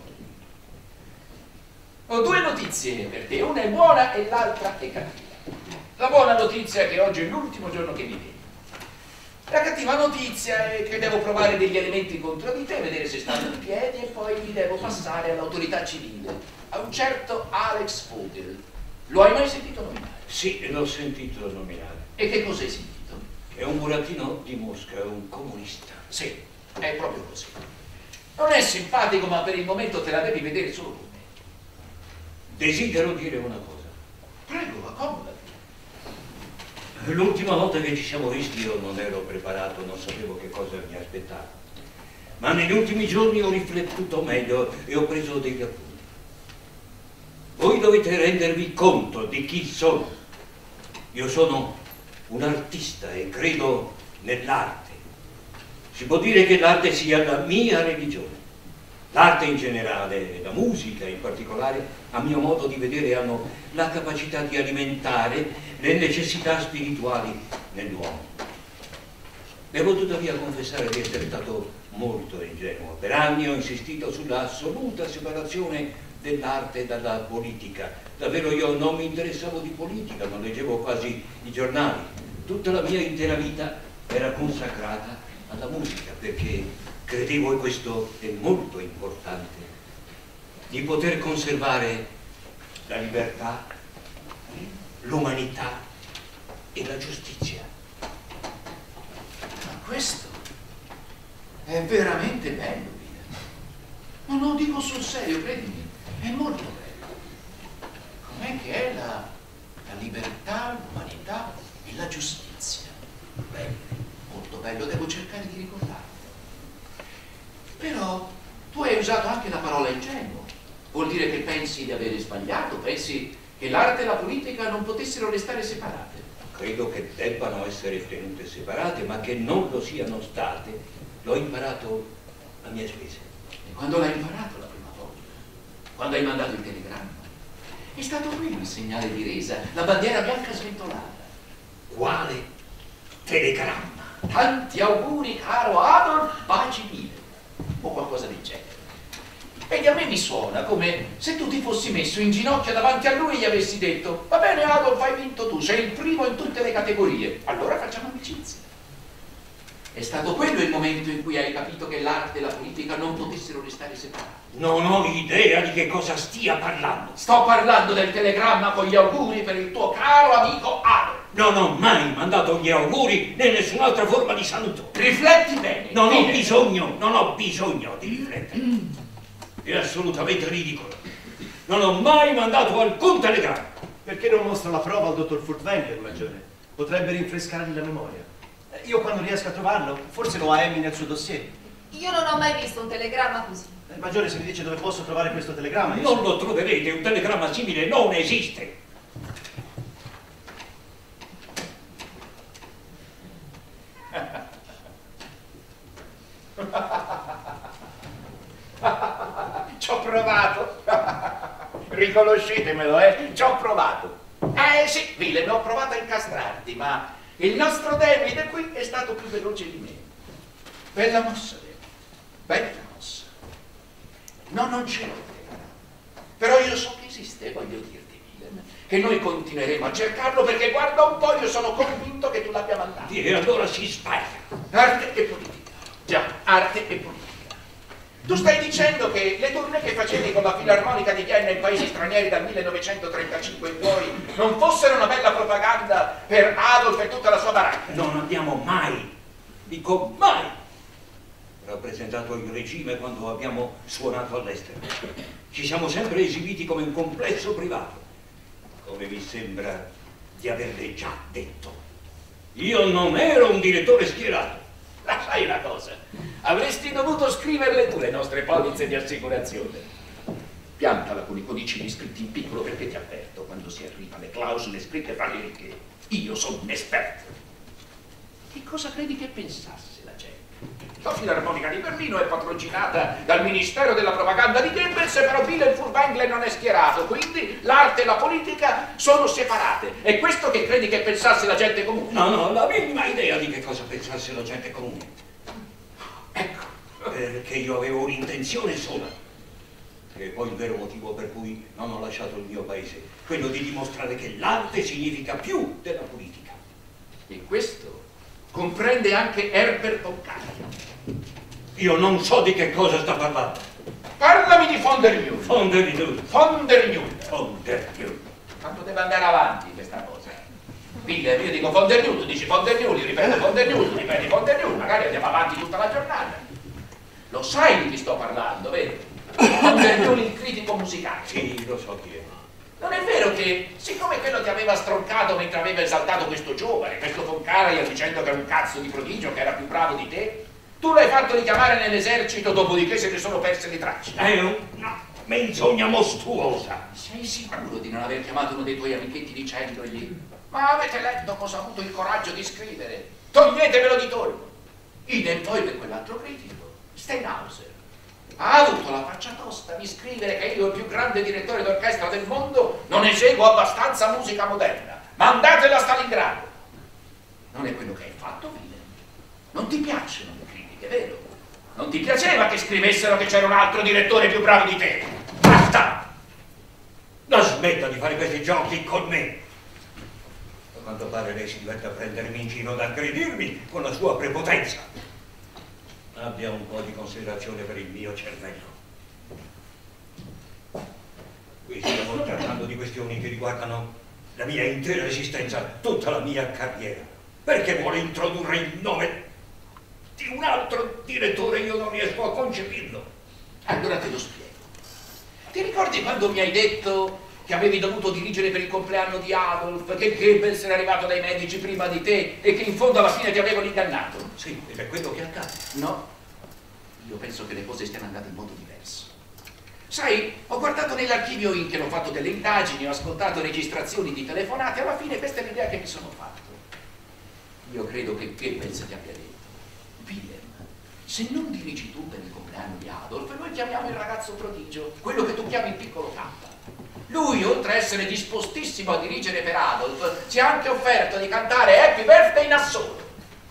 Ho due notizie per te, una è buona e l'altra è cattiva. La buona notizia è che oggi è l'ultimo giorno che mi vedi. La cattiva notizia è che devo provare degli elementi contro di te, vedere se stanno in piedi e poi li devo passare all'autorità civile, a un certo Alex Vogel. Lo hai mai sentito nominare? Sì, l'ho sentito nominare. E che cosa hai sentito? È un burattino di Mosca, un comunista. Sì, è proprio così. Non è simpatico, ma per il momento te la devi vedere solo con me. Desidero dire una cosa. Prego, accomodati. L'ultima volta che ci siamo visti io non ero preparato, non sapevo che cosa mi aspettava. Ma negli ultimi giorni ho riflettuto meglio e ho preso degli appunti. Voi dovete rendervi conto di chi sono. Io sono un artista e credo nell'arte. Si può dire che l'arte sia la mia religione. L'arte in generale e la musica in particolare, a mio modo di vedere, hanno la capacità di alimentare le necessità spirituali nell'uomo. Devo tuttavia confessare di essere stato molto ingenuo. Per anni ho insistito sulla assoluta separazione dell'arte dalla politica. Davvero io non mi interessavo di politica, non leggevo quasi i giornali. Tutta la mia intera vita era consacrata alla musica, perché credevo, e questo è molto importante, di poter conservare la libertà, l'umanità e la giustizia. Ma questo è veramente bello, Vila. Non lo dico sul serio, credimi, è molto bello. Com'è che è la, la libertà, l'umanità e la giustizia? Bello, molto bello, devo cercare di ricordarlo. Però tu hai usato anche la parola ingenuo. Vuol dire che pensi di avere sbagliato? Pensi che l'arte e la politica non potessero restare separate? Credo che debbano essere tenute separate, ma che non lo siano state, l'ho imparato a mie spese. E quando l'hai imparato la prima volta? Quando hai mandato il telegramma? È stato quello il segnale di resa, la bandiera bianca sventolata. Quale telegramma? Tanti auguri, caro Adolf, baci mille. O qualcosa del genere. Vedi, a me mi suona come se tu ti fossi messo in ginocchio davanti a lui e gli avessi detto: va bene Adolf, hai vinto tu, sei il primo in tutte le categorie, allora facciamo amicizia. È stato quello il momento in cui hai capito che l'arte e la politica non potessero restare separate. Non ho idea di che cosa stia parlando. Sto parlando del telegramma con gli auguri per il tuo caro amico Adolf. Non ho mai mandato gli auguri né nessun'altra forma di saluto. Rifletti bene. Non bene. ho bisogno, non ho bisogno di riflettere. È assolutamente ridicolo. Non ho mai mandato alcun telegramma. Perché non mostra la prova al dottor Furtwängler, Maggiore? Potrebbe rinfrescargli la memoria. Io quando riesco a trovarlo, forse lo ha Amy nel suo dossier. Io non ho mai visto un telegramma così. Eh, Maggiore, se mi dice dove posso trovare questo telegramma... io Non so- lo troverete, un telegramma simile non esiste. Ci ho provato. Riconoscetemelo, eh? Ci ho provato. Eh sì, Willem, ho provato a incastrarti, ma il nostro David qui è stato più veloce di me. Bella mossa, David. Bella mossa. No, non c'è un telegramma. Però io so che esiste, voglio dirti, Willem, che noi continueremo a cercarlo perché guarda un po', io sono convinto che tu l'abbia mandato. E allora si sbaglia. Arte e politica. Già, arte e politica. Tu stai dicendo che le tournée che facevi con la Filarmonica di Vienna in paesi stranieri dal millenovecentotrentacinque in poi non fossero una bella propaganda per Adolf e tutta la sua baracca? Non abbiamo mai, dico mai, rappresentato il regime quando abbiamo suonato all'estero. Ci siamo sempre esibiti come un complesso privato, come mi sembra di averle già detto. Io non ero un direttore schierato. Ma sai una cosa? Avresti dovuto scriverle tu le nostre polizze di assicurazione. Piantala con i codicini scritti in piccolo perché ti avverto, quando si arriva alle clausole scritte fra le righe, io sono un esperto. Che cosa credi che pensasse la gente? La Filarmonica di Berlino è patrocinata dal Ministero della Propaganda di Goebbels, però Wilhelm Furtwängler non è schierato, quindi l'arte e la politica sono separate. È questo che credi che pensasse la gente comune? No, no, la minima idea di che cosa pensasse la gente comune. Ecco. Perché io avevo un'intenzione sola. E poi il vero motivo per cui non ho lasciato il mio paese, quello di dimostrare che l'arte significa più della politica. E questo comprende anche Herbert von Karajan. Io non so di che cosa sta parlando. Parlami di von der Newt. Von der Newt. Von der Newt. Von der Newt. Quanto deve andare avanti questa cosa? Wilhelm, io dico von der Newt, tu dici von der Newt, io ripeto von der Newt, ripeti von der Newt, magari andiamo avanti tutta la giornata. Lo sai di chi sto parlando, vero? Von der Newt, il critico musicale. Sì, lo so chi è. Non è vero che, siccome quello ti aveva stroncato mentre aveva esaltato questo giovane, questo von Karajan, dicendo che era un cazzo di prodigio, che era più bravo di te, tu l'hai fatto richiamare nell'esercito, dopodiché se ne sono perse le tracce. È una menzogna mostruosa. Sei sicuro di non aver chiamato uno dei tuoi amichetti dicendogli: ma avete letto cosa ha avuto il coraggio di scrivere? Toglietemelo di torno. Idem poi per quell'altro critico, Steinhauser. Ha avuto la faccia tosta di scrivere che io, il più grande direttore d'orchestra del mondo, non eseguo abbastanza musica moderna. Mandatela a Stalingrado. Non è quello che hai fatto, Wilhelm. Non ti piacciono le critiche, vero? Non ti piaceva che scrivessero che c'era un altro direttore più bravo di te. Basta! La smetta di fare questi giochi con me. A quanto pare lei si diventa a prendermi in giro, ad aggredirmi con la sua prepotenza. Abbia un po' di considerazione per il mio cervello. Qui stiamo trattando di questioni che riguardano la mia intera esistenza, tutta la mia carriera. Perché vuole introdurre il nome di un altro direttore? Io non riesco a concepirlo. Allora te lo spiego. Ti ricordi quando mi hai detto che avevi dovuto dirigere per il compleanno di Adolf, che Goebbels era arrivato dai medici prima di te e che in fondo alla fine ti avevano ingannato? Sì, ed è quello che accade. No, io penso che le cose stiano andate in modo diverso. Sai, ho guardato nell'archivio in che ho fatto delle indagini, ho ascoltato registrazioni di telefonate, alla fine questa è l'idea che mi sono fatto. Io credo che Goebbels ti abbia detto: Wilhelm, se non dirigi tu per il compleanno di Adolf, noi chiamiamo il ragazzo prodigio, quello che tu chiami il piccolo K. Lui, oltre a essere dispostissimo a dirigere per Adolf, si è anche offerto di cantare Happy Birthday in assolo.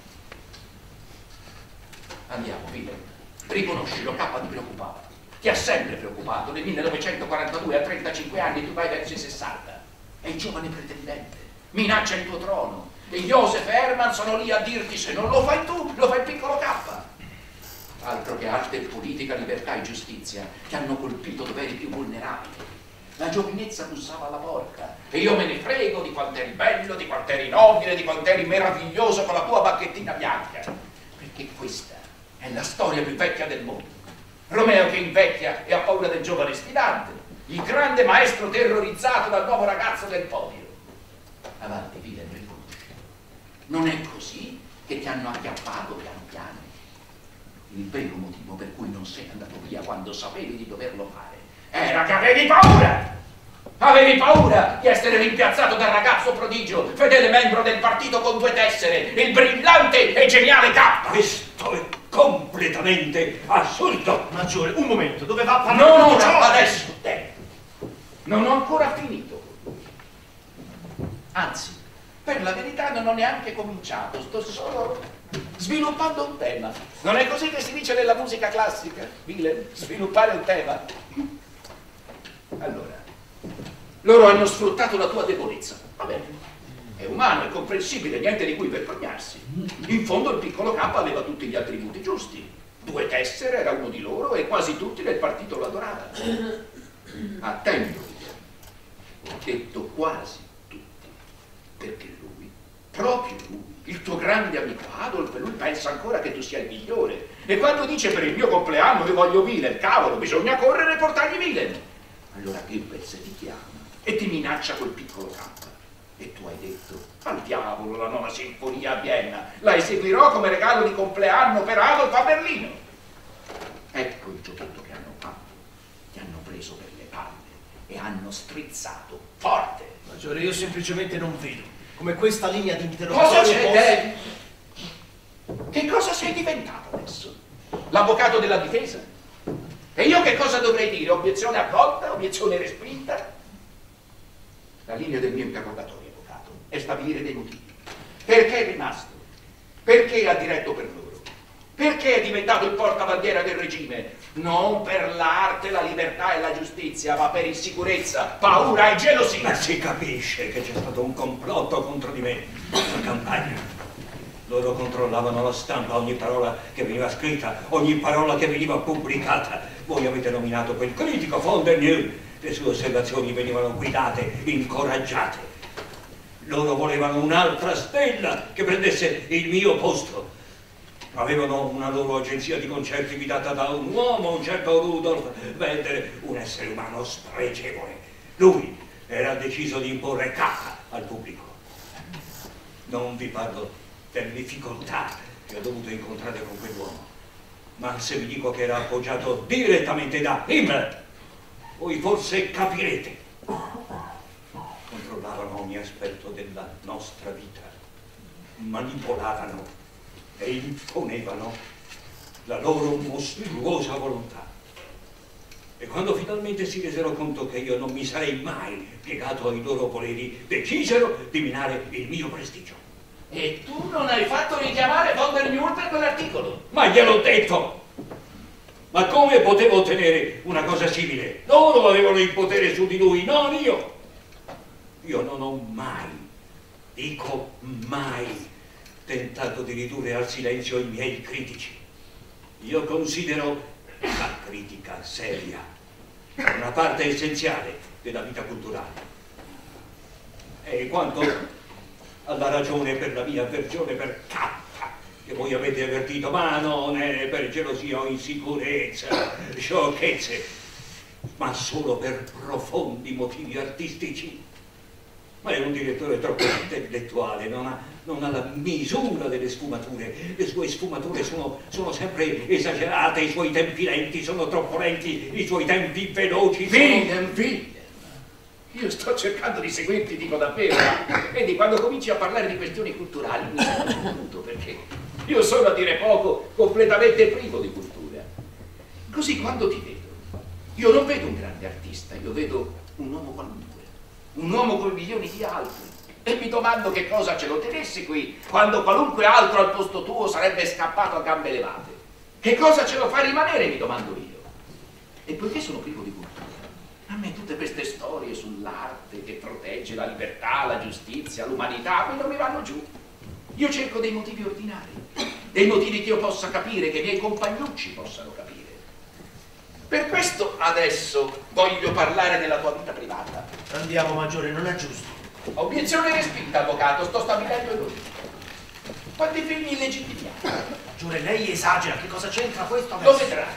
Andiamo, Wilhelm. Riconosci, lo K ti preoccupava. Ti ha sempre preoccupato. Nel millenovecentoquarantadue, a trentacinque anni, tu vai verso i sessanta. È il giovane pretendente. Minaccia il tuo trono. E Joseph Hermann sono lì a dirti: se non lo fai tu, lo fa il piccolo K. Altro che arte, politica, libertà e giustizia, che hanno colpito dove eri più vulnerabile. La giovinezza bussava alla porta e io me ne frego di quant'eri bello, di quant'eri nobile, di quant'eri meraviglioso con la tua bacchettina bianca. Perché questa è la storia più vecchia del mondo. Romeo che invecchia e ha paura del giovane sfidante, il grande maestro terrorizzato dal nuovo ragazzo del podio. Avanti, Wilhelm, riconosci. Non è così che ti hanno acchiappato piano piano. Il vero motivo per cui non sei andato via quando sapevi di doverlo fare era che avevi paura! Avevi paura di essere rimpiazzato dal ragazzo prodigio, fedele membro del partito con due tessere, il brillante e geniale K. Questo è completamente assurdo. Maggiore, un momento, dove va a parlare Non tutto ciò? ora, adesso, tempo. Non ho ancora finito. Anzi, per la verità non ho neanche cominciato, sto solo sviluppando un tema. Non è così che si dice nella musica classica, Wilhelm? Sviluppare un tema? Allora, loro hanno sfruttato la tua debolezza. Va bene, è umano, è comprensibile, niente di cui vergognarsi. In fondo il piccolo K aveva tutti gli attributi giusti. Due tessere, era uno di loro e quasi tutti nel partito lo adoravano. Attento, ho detto quasi tutti, perché lui, proprio lui, il tuo grande amico Adolf, lui pensa ancora che tu sia il migliore. E quando dice: per il mio compleanno io voglio Wilhelm, cavolo, bisogna correre e portargli Wilhelm. Allora Goebbels ti chiama e ti minaccia quel piccolo K. E tu hai detto: al diavolo la nona sinfonia a Vienna, la eseguirò come regalo di compleanno per Adolf a Berlino. Ecco il giochetto che hanno fatto. Ti hanno preso per le palle e hanno strizzato forte. Maggiore, io semplicemente non vedo come questa linea di Cosa interrogatorio c'è, possa... Dave? Che cosa sei diventato adesso? l'avvocato della difesa. E io che cosa dovrei dire? Obiezione accolta, obiezione respinta? La linea del mio interrogatorio, avvocato, è stabilire dei motivi. Perché è rimasto? Perché ha diretto per loro? Perché è diventato il portabandiera del regime? Non per l'arte, la libertà e la giustizia, ma per insicurezza, paura e gelosia. Ma si capisce che c'è stato un complotto contro di me, una campagna. Loro controllavano la stampa, ogni parola che veniva scritta, ogni parola che veniva pubblicata. Voi avete nominato quel critico von der Neue. Le sue osservazioni venivano guidate, incoraggiate. Loro volevano un'altra stella che prendesse il mio posto. Avevano una loro agenzia di concerti guidata da un uomo, un certo Rudolf Wender, un essere umano spregevole. Lui era deciso di imporre cacca al pubblico. Non vi parlo delle difficoltà che ho dovuto incontrare con quell'uomo, ma se vi dico che era appoggiato direttamente da Himmler, voi forse capirete. Controllavano ogni aspetto della nostra vita, manipolavano e imponevano la loro mostruosa volontà. E quando finalmente si resero conto che io non mi sarei mai piegato ai loro voleri, decisero di minare il mio prestigio. E tu non hai fatto richiamare von der Neue per quell'articolo? Ma gliel'ho detto! Ma come potevo ottenere una cosa simile? Loro avevano il potere su di lui, non io! Io non ho mai, dico mai, tentato di ridurre al silenzio i miei critici. Io considero la critica seria una parte essenziale della vita culturale. E quanto alla ragione per la mia avversione per Kafka, che voi avete avvertito, ma non è per gelosia o insicurezza, sciocchezze, ma solo per profondi motivi artistici. Ma è un direttore troppo intellettuale, non ha, non ha la misura delle sfumature. Le sue sfumature sono, sono sempre esagerate, i suoi tempi lenti sono troppo lenti, i suoi tempi veloci sono... William, William, io sto cercando di seguirti, dico davvero. Vedi, quando cominci a parlare di questioni culturali mi sento confuso, perché io sono, a dire poco, completamente privo di cultura. Così quando ti vedo, io non vedo un grande artista, io vedo un uomo qualunque. Un uomo con milioni di altri, e mi domando che cosa ce lo tenessi qui quando qualunque altro al posto tuo sarebbe scappato a gambe levate. Che cosa ce lo fa rimanere, mi domando io. E poiché sono privo di cultura, a me tutte queste storie sull'arte che protegge la libertà, la giustizia, l'umanità, qui non mi vanno giù. Io cerco dei motivi ordinari, dei motivi che io possa capire, che i miei compagnucci possano capire. Per questo adesso voglio parlare della tua vita privata. Andiamo, Maggiore, non è giusto. Obiezione respinta, avvocato, sto stabilendo i motivi. Quanti figli illegittimi hai? Maggiore, lei esagera, che cosa c'entra questo Lo adesso? vedrai.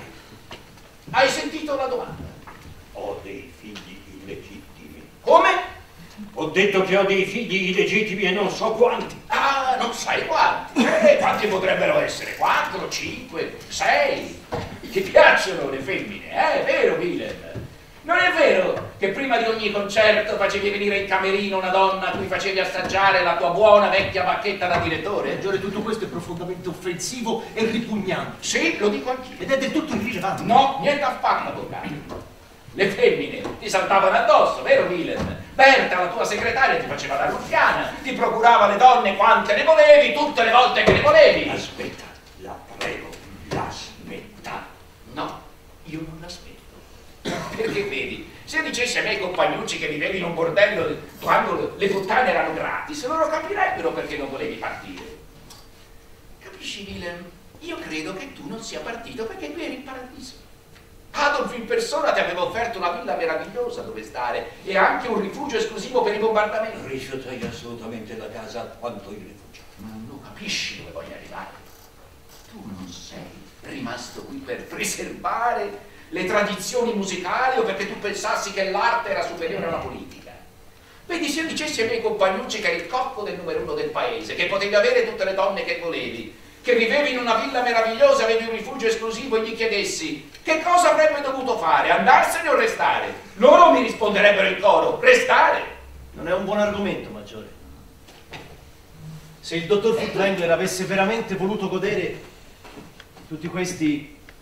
Hai sentito la domanda? Ho dei figli illegittimi. Come? Ho detto che ho dei figli illegittimi e non so quanti. Ah, non sai quanti? Eh, quanti potrebbero essere? Quattro, cinque, sei? Ti piacciono le femmine, eh? È vero, Willem? Non è vero che prima di ogni concerto facevi venire in camerino una donna a cui facevi assaggiare la tua buona vecchia bacchetta da direttore? Maggiore, tutto questo è profondamente offensivo e ripugnante. Sì, lo dico anch'io. Ed è del tutto irrilevante. No, niente affatto, avvocato. Le femmine ti saltavano addosso, vero Willem? Berta, la tua segretaria, ti faceva da ruffiana, ti procurava le donne quante ne volevi, tutte le volte che ne volevi. Aspetta, la prego, l'aspetta. No, io non l'aspetto. Perché vedi, se dicessi ai miei compagnucci che vivevi in un bordello quando le puttane erano gratis, loro capirebbero perché non volevi partire. Capisci, Willem? Io credo che tu non sia partito perché tu eri in paradiso. Adolf in persona ti aveva offerto una villa meravigliosa dove stare e anche un rifugio esclusivo per i bombardamenti. Rifiutai assolutamente la casa quanto il rifugio. Ma non capisci dove voglio arrivare. Tu non sei rimasto qui per preservare le tradizioni musicali o perché tu pensassi che l'arte era superiore alla politica. Vedi, se io dicessi ai miei compagnucci che eri il cocco del numero uno del paese, che potevi avere tutte le donne che volevi, che vivevi in una villa meravigliosa, avevi un rifugio esclusivo e gli chiedessi che cosa avrebbe dovuto fare, andarsene o restare? Loro mi risponderebbero in coro, restare. Non è un buon argomento, Maggiore. Se il dottor Furtwängler avesse veramente voluto godere tutti questi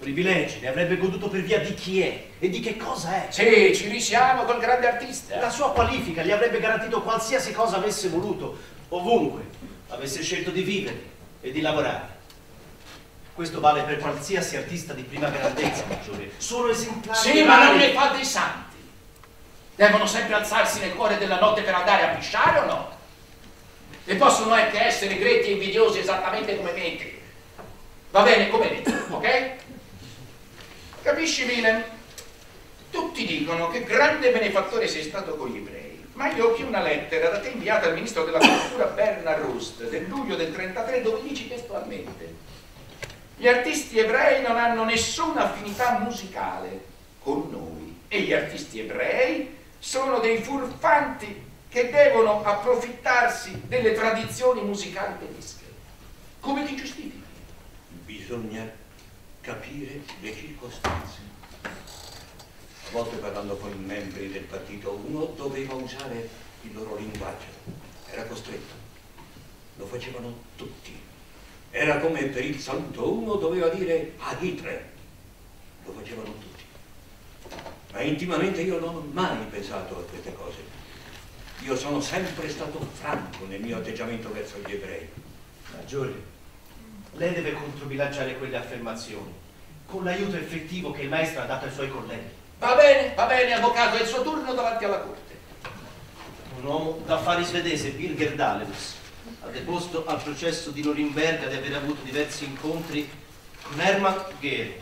Privilegi, ne avrebbe goduto per via di chi è e di che cosa è. Sì, ci risiamo col grande artista. La sua qualifica gli avrebbe garantito qualsiasi cosa avesse voluto, ovunque avesse scelto di vivere e di lavorare. Questo vale per qualsiasi artista di prima grandezza, maggiore. Sono esemplari. Sì, ma non ne fa dei santi. Devono sempre alzarsi nel cuore della notte per andare a pisciare o no? E possono anche essere gretti e invidiosi esattamente come me. Va bene, come me, ok? Capisci, Willem? Tutti dicono che grande benefattore sei stato con gli ebrei, ma io ho qui una lettera da te inviata al ministro della cultura Bernard Rust del luglio del trentatré, dove dici testualmente: gli artisti ebrei non hanno nessuna affinità musicale con noi e gli artisti ebrei sono dei furfanti che devono approfittarsi delle tradizioni musicali tedesche. Come ti giustifichi? Bisogna capire le circostanze. A volte, parlando con i membri del partito, uno doveva usare il loro linguaggio. Era costretto. Lo facevano tutti. Era come per il saluto. Uno doveva dire a Hitler. Lo facevano tutti. Ma intimamente io non ho mai pensato a queste cose. Io sono sempre stato franco nel mio atteggiamento verso gli ebrei. Maggiore, lei deve controbilanciare quelle affermazioni con l'aiuto effettivo che il maestro ha dato ai suoi colleghi. Va bene, va bene, avvocato, è il suo turno davanti alla corte. Un uomo d'affari svedese, Birger Dahlewitz, ha deposto al processo di Norimberga di aver avuto diversi incontri con Hermann Göring.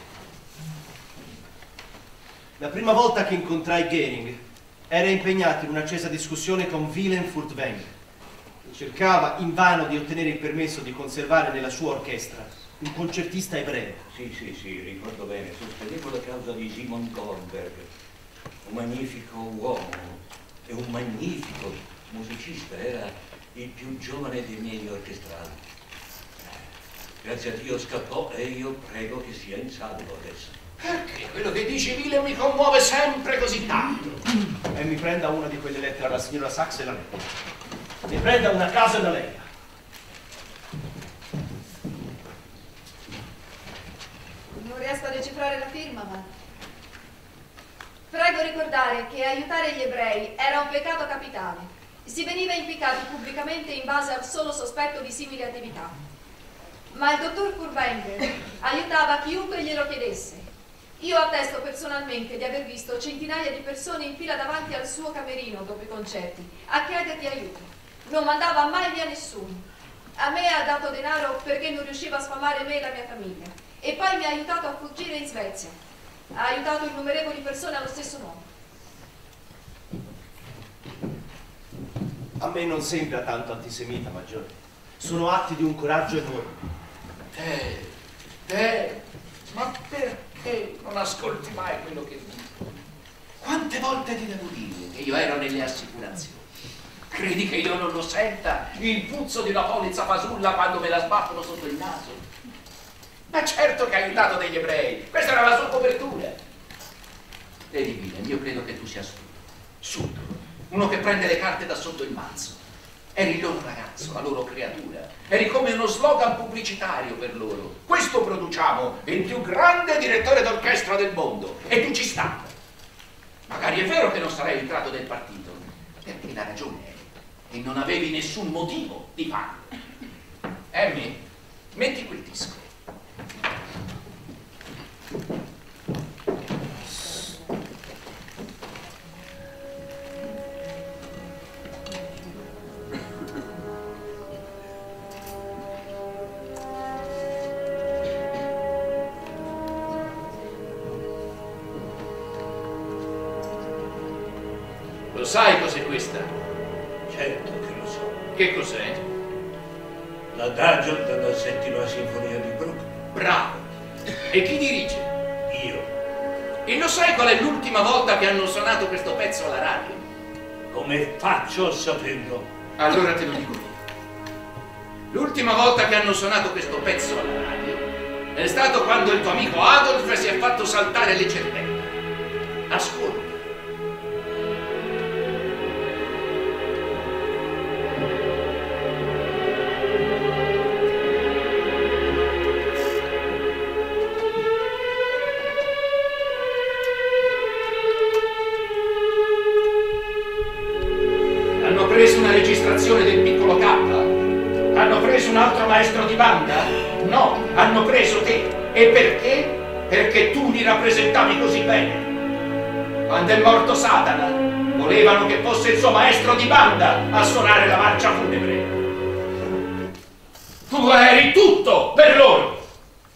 La prima volta che incontrai Göring era impegnato in un'accesa discussione con Willem Furtwängler. Cercava invano di ottenere il permesso di conservare nella sua orchestra un concertista ebreo. Sì, sì, sì, ricordo bene. Sostenevo la causa di Simon Goldberg, un magnifico uomo e un magnifico musicista. Era il più giovane dei miei orchestrali. Grazie a Dio scappò e io prego che sia in salvo adesso. Perché quello che dici, Willem, mi commuove sempre così tanto? E mi prenda una di quelle lettere alla signora Sachs e la legga. Mi prenda una casa da lei. Non riesco a decifrare la firma, ma... Prego ricordare che aiutare gli ebrei era un peccato capitale. Si veniva impiccati pubblicamente in base al solo sospetto di simili attività. Ma il dottor Furtwängler aiutava chiunque glielo chiedesse. Io attesto personalmente di aver visto centinaia di persone in fila davanti al suo camerino dopo i concerti a chiedergli aiuto. Non mandava mai via nessuno. A me ha dato denaro perché non riusciva a sfamare me e la mia famiglia. E poi mi ha aiutato a fuggire in Svezia. Ha aiutato innumerevoli persone allo stesso modo. A me non sembra tanto antisemita, maggiore. Sono atti di un coraggio enorme. Te, te, ma perché non ascolti mai quello che dico? Quante volte ti devo dire che io ero nelle assicurazioni? Credi che io non lo senta il puzzo di una polizza fasulla quando me la sbattono sotto il naso? Ma certo che ha aiutato degli ebrei, questa era la sua copertura. Vedi, Willem, io credo che tu sia surdo, surdo, uno che prende le carte da sotto il mazzo. Eri il loro ragazzo, la loro creatura, eri come uno slogan pubblicitario per loro. Questo produciamo, il più grande direttore d'orchestra del mondo, e tu ci stai. Magari è vero che non sarai entrato nel partito, perché la ragione è che non avevi nessun motivo di farlo. Emmy, metti quel disco. Lo sai cos'è questa? Certo che lo so. Che cos'è? L'adagio della settima sinfonia di Bruckner. Bravo! E chi dirige? Io. E lo sai qual è l'ultima volta che hanno suonato questo pezzo alla radio? Come faccio a saperlo? Allora te lo dico io. L'ultima volta che hanno suonato questo pezzo alla radio è stato quando il tuo amico Adolf si è fatto saltare le cervelle. Ascolta. preso una registrazione del piccolo K? Hanno preso un altro maestro di banda? No, hanno preso te. E perché? Perché tu li rappresentavi così bene. Quando è morto Satana, volevano che fosse il suo maestro di banda a suonare la marcia funebre. Tu eri tutto per loro.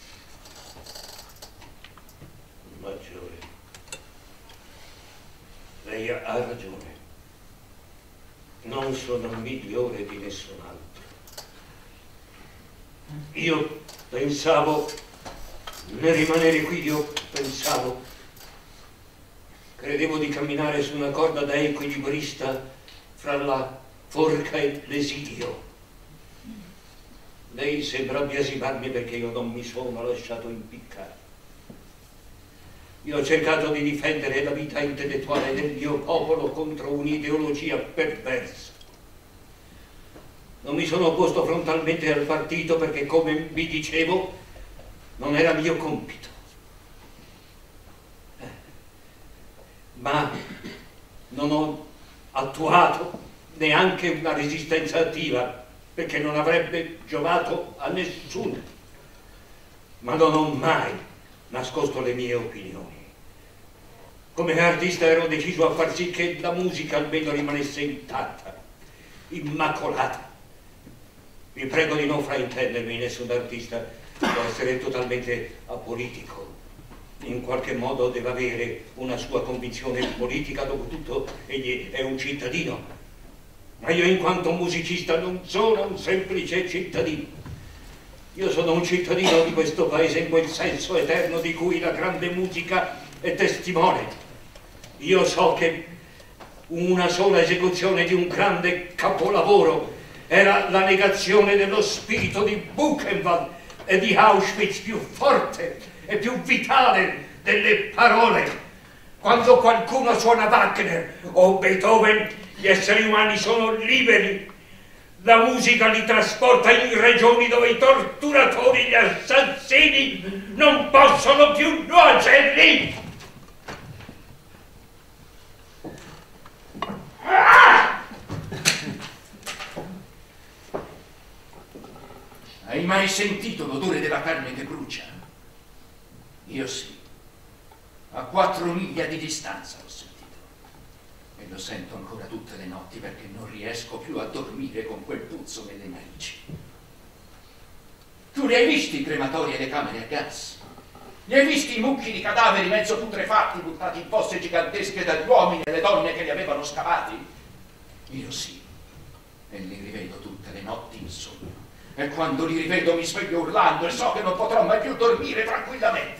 Maggiore, lei ha ragione. Non sono migliore di nessun altro. Io pensavo, nel rimanere qui, io pensavo, credevo di camminare su una corda da equilibrista fra la forca e l'esilio. Lei sembra biasimarmi perché io non mi sono lasciato impiccare. Io ho cercato di difendere la vita intellettuale del mio popolo contro un'ideologia perversa. Non mi sono opposto frontalmente al partito perché, come vi dicevo, non era mio compito. Ma non ho attuato neanche una resistenza attiva perché non avrebbe giovato a nessuno. Ma non ho mai nascosto le mie opinioni. Come artista ero deciso a far sì che la musica almeno rimanesse intatta, immacolata. Vi prego di non fraintendermi, nessun artista può essere totalmente apolitico. In qualche modo deve avere una sua convinzione politica, dopotutto egli è un cittadino. Ma io in quanto musicista non sono un semplice cittadino. Io sono un cittadino di questo paese in quel senso eterno di cui la grande musica è testimone. Io so che una sola esecuzione di un grande capolavoro era la negazione dello spirito di Buchenwald e di Auschwitz più forte e più vitale delle parole. Quando qualcuno suona Wagner o Beethoven, gli esseri umani sono liberi. La musica li trasporta in regioni dove i torturatori e gli assassini non possono più nuocerli. Hai mai sentito l'odore della carne che brucia? Io sì. A quattro miglia di distanza l'ho sentito. E lo sento ancora tutte le notti perché non riesco più a dormire con quel puzzo nelle narici. Tu li hai visti i crematori e le camere a gas? Li hai visti i mucchi di cadaveri mezzo putrefatti buttati in fosse gigantesche dagli uomini e le donne che li avevano scavati? Io sì. E li rivedo tutte le notti in sogno. E quando li rivedo mi sveglio urlando e so che non potrò mai più dormire tranquillamente.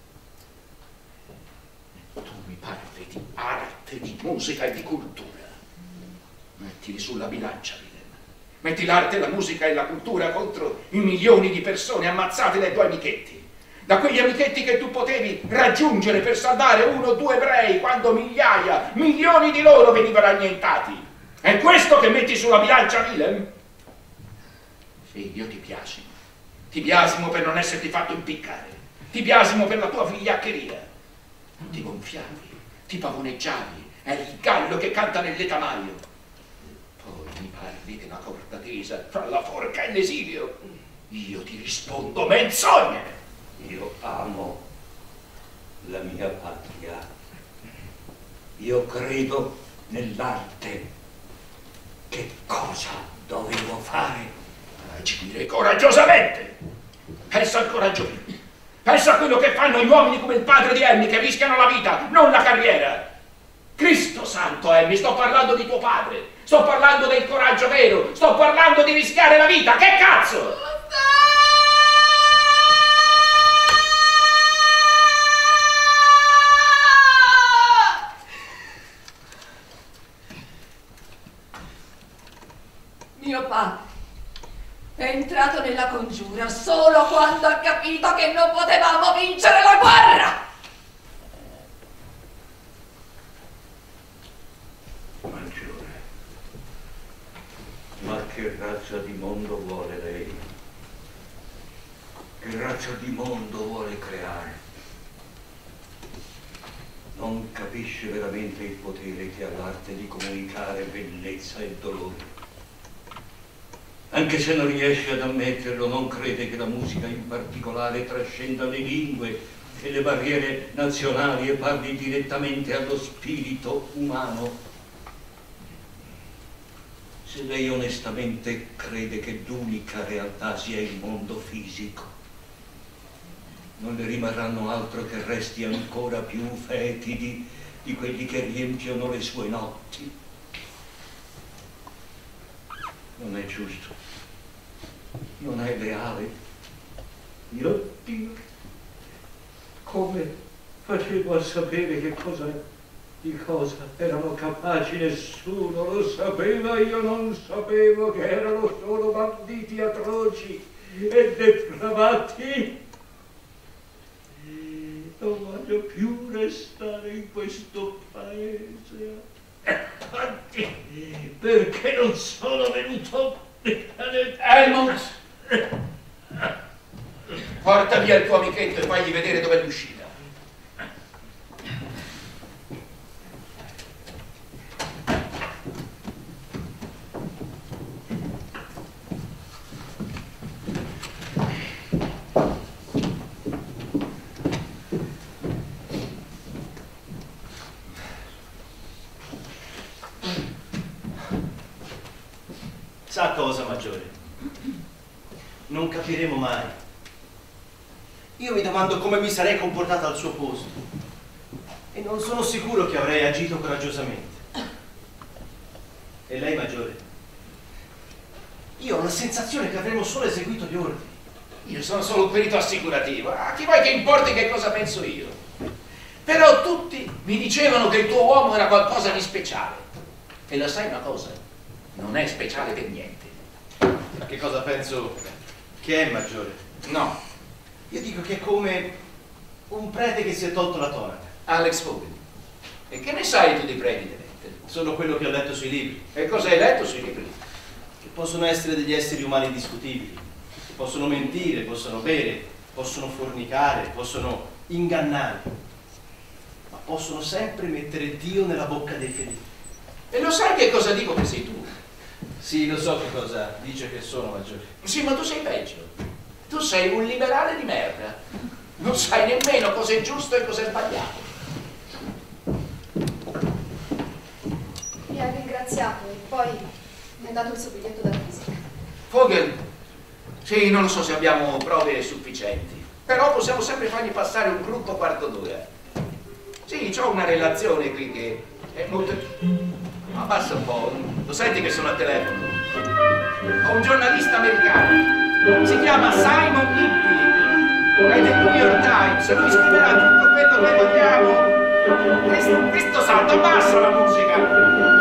Tu mi parli di arte, di musica e di cultura. Mettili sulla bilancia, Willem. Metti l'arte, la musica e la cultura contro i milioni di persone ammazzate dai tuoi amichetti. Da quegli amichetti che tu potevi raggiungere per salvare uno o due ebrei quando migliaia, milioni di loro venivano annientati. È questo che metti sulla bilancia, Willem? Sì, io ti biasimo. Ti biasimo per non esserti fatto impiccare. Ti biasimo per la tua vigliaccheria. Ti gonfiavi, ti pavoneggiavi, eri il gallo che canta nel letamaio. Poi mi parli della corda tesa fra la forca e l'esilio. Io ti rispondo menzogna. Io amo la mia patria. Io credo nell'arte. Che cosa dovevo fare? Agire coraggiosamente. Pensa al coraggio mio. Pensa a quello che fanno gli uomini come il padre di Emmy che rischiano la vita, non la carriera. Cristo santo, Emmy, sto parlando di tuo padre. Sto parlando del coraggio vero. Sto parlando di rischiare la vita. Che cazzo? Mio padre è entrato nella congiura solo quando ha capito che non potevamo vincere la guerra. Maggiore, ma che razza di mondo vuole lei? Che razza di mondo vuole creare? non capisce veramente il potere che ha l'arte di comunicare bellezza e dolore. Anche se non riesce ad ammetterlo, non crede che la musica in particolare trascenda le lingue e le barriere nazionali e parli direttamente allo spirito umano. Se lei onestamente crede che l'unica realtà sia il mondo fisico, non le rimarranno altro che resti ancora più fetidi di quelli che riempiono le sue notti. Non è giusto, non è leale. Io Dio, come facevo a sapere che cosa, di cosa erano capaci? Nessuno lo sapeva, io non sapevo che erano solo banditi atroci e depravati. Non voglio più restare in questo paese. Infatti, perché non sono venuto Helmut! Porta via il tuo amichetto e fagli vedere dove è l'uscita. Sa cosa, Maggiore? Non capiremo mai. Io mi domando come mi sarei comportato al suo posto e non sono sicuro che avrei agito coraggiosamente. E lei, Maggiore? Io ho la sensazione che avremmo solo eseguito gli ordini. Io sono solo un perito assicurativo. A chi vuoi che importi che cosa penso io? Però tutti mi dicevano che il tuo uomo era qualcosa di speciale. E lo sai una cosa? Non è speciale per niente. Ma che cosa penso che è, Maggiore? No. Io dico che è come un prete che si è tolto la tonaca. Alex Vogel. E che ne sai tu di preti, tenente? Solo quello che ho letto sui libri. E cosa hai letto sui libri? Che possono essere degli esseri umani discutibili. Che possono mentire, possono bere, possono fornicare, possono ingannare. Ma possono sempre mettere Dio nella bocca dei fedeli. E lo sai che cosa dico che sei tu? Sì, lo so che cosa dice che sono, Maggiore. Sì, ma tu sei peggio. Tu sei un liberale di merda. Non sai nemmeno cosa è giusto e cosa è sbagliato. Mi ha ringraziato e poi mi ha dato il suo biglietto da visita. Vogel, sì, non lo so se abbiamo prove sufficienti, però possiamo sempre fargli passare un brutto quarto d'ora. Sì, ho una relazione qui che è molto... Abbassa un po', lo senti che sono al telefono? Ho un giornalista americano, si chiama Simon Lippi, è del New York Times, lui scriverà tutto quello che vogliamo. Questo, questo salto, abbassa la musica!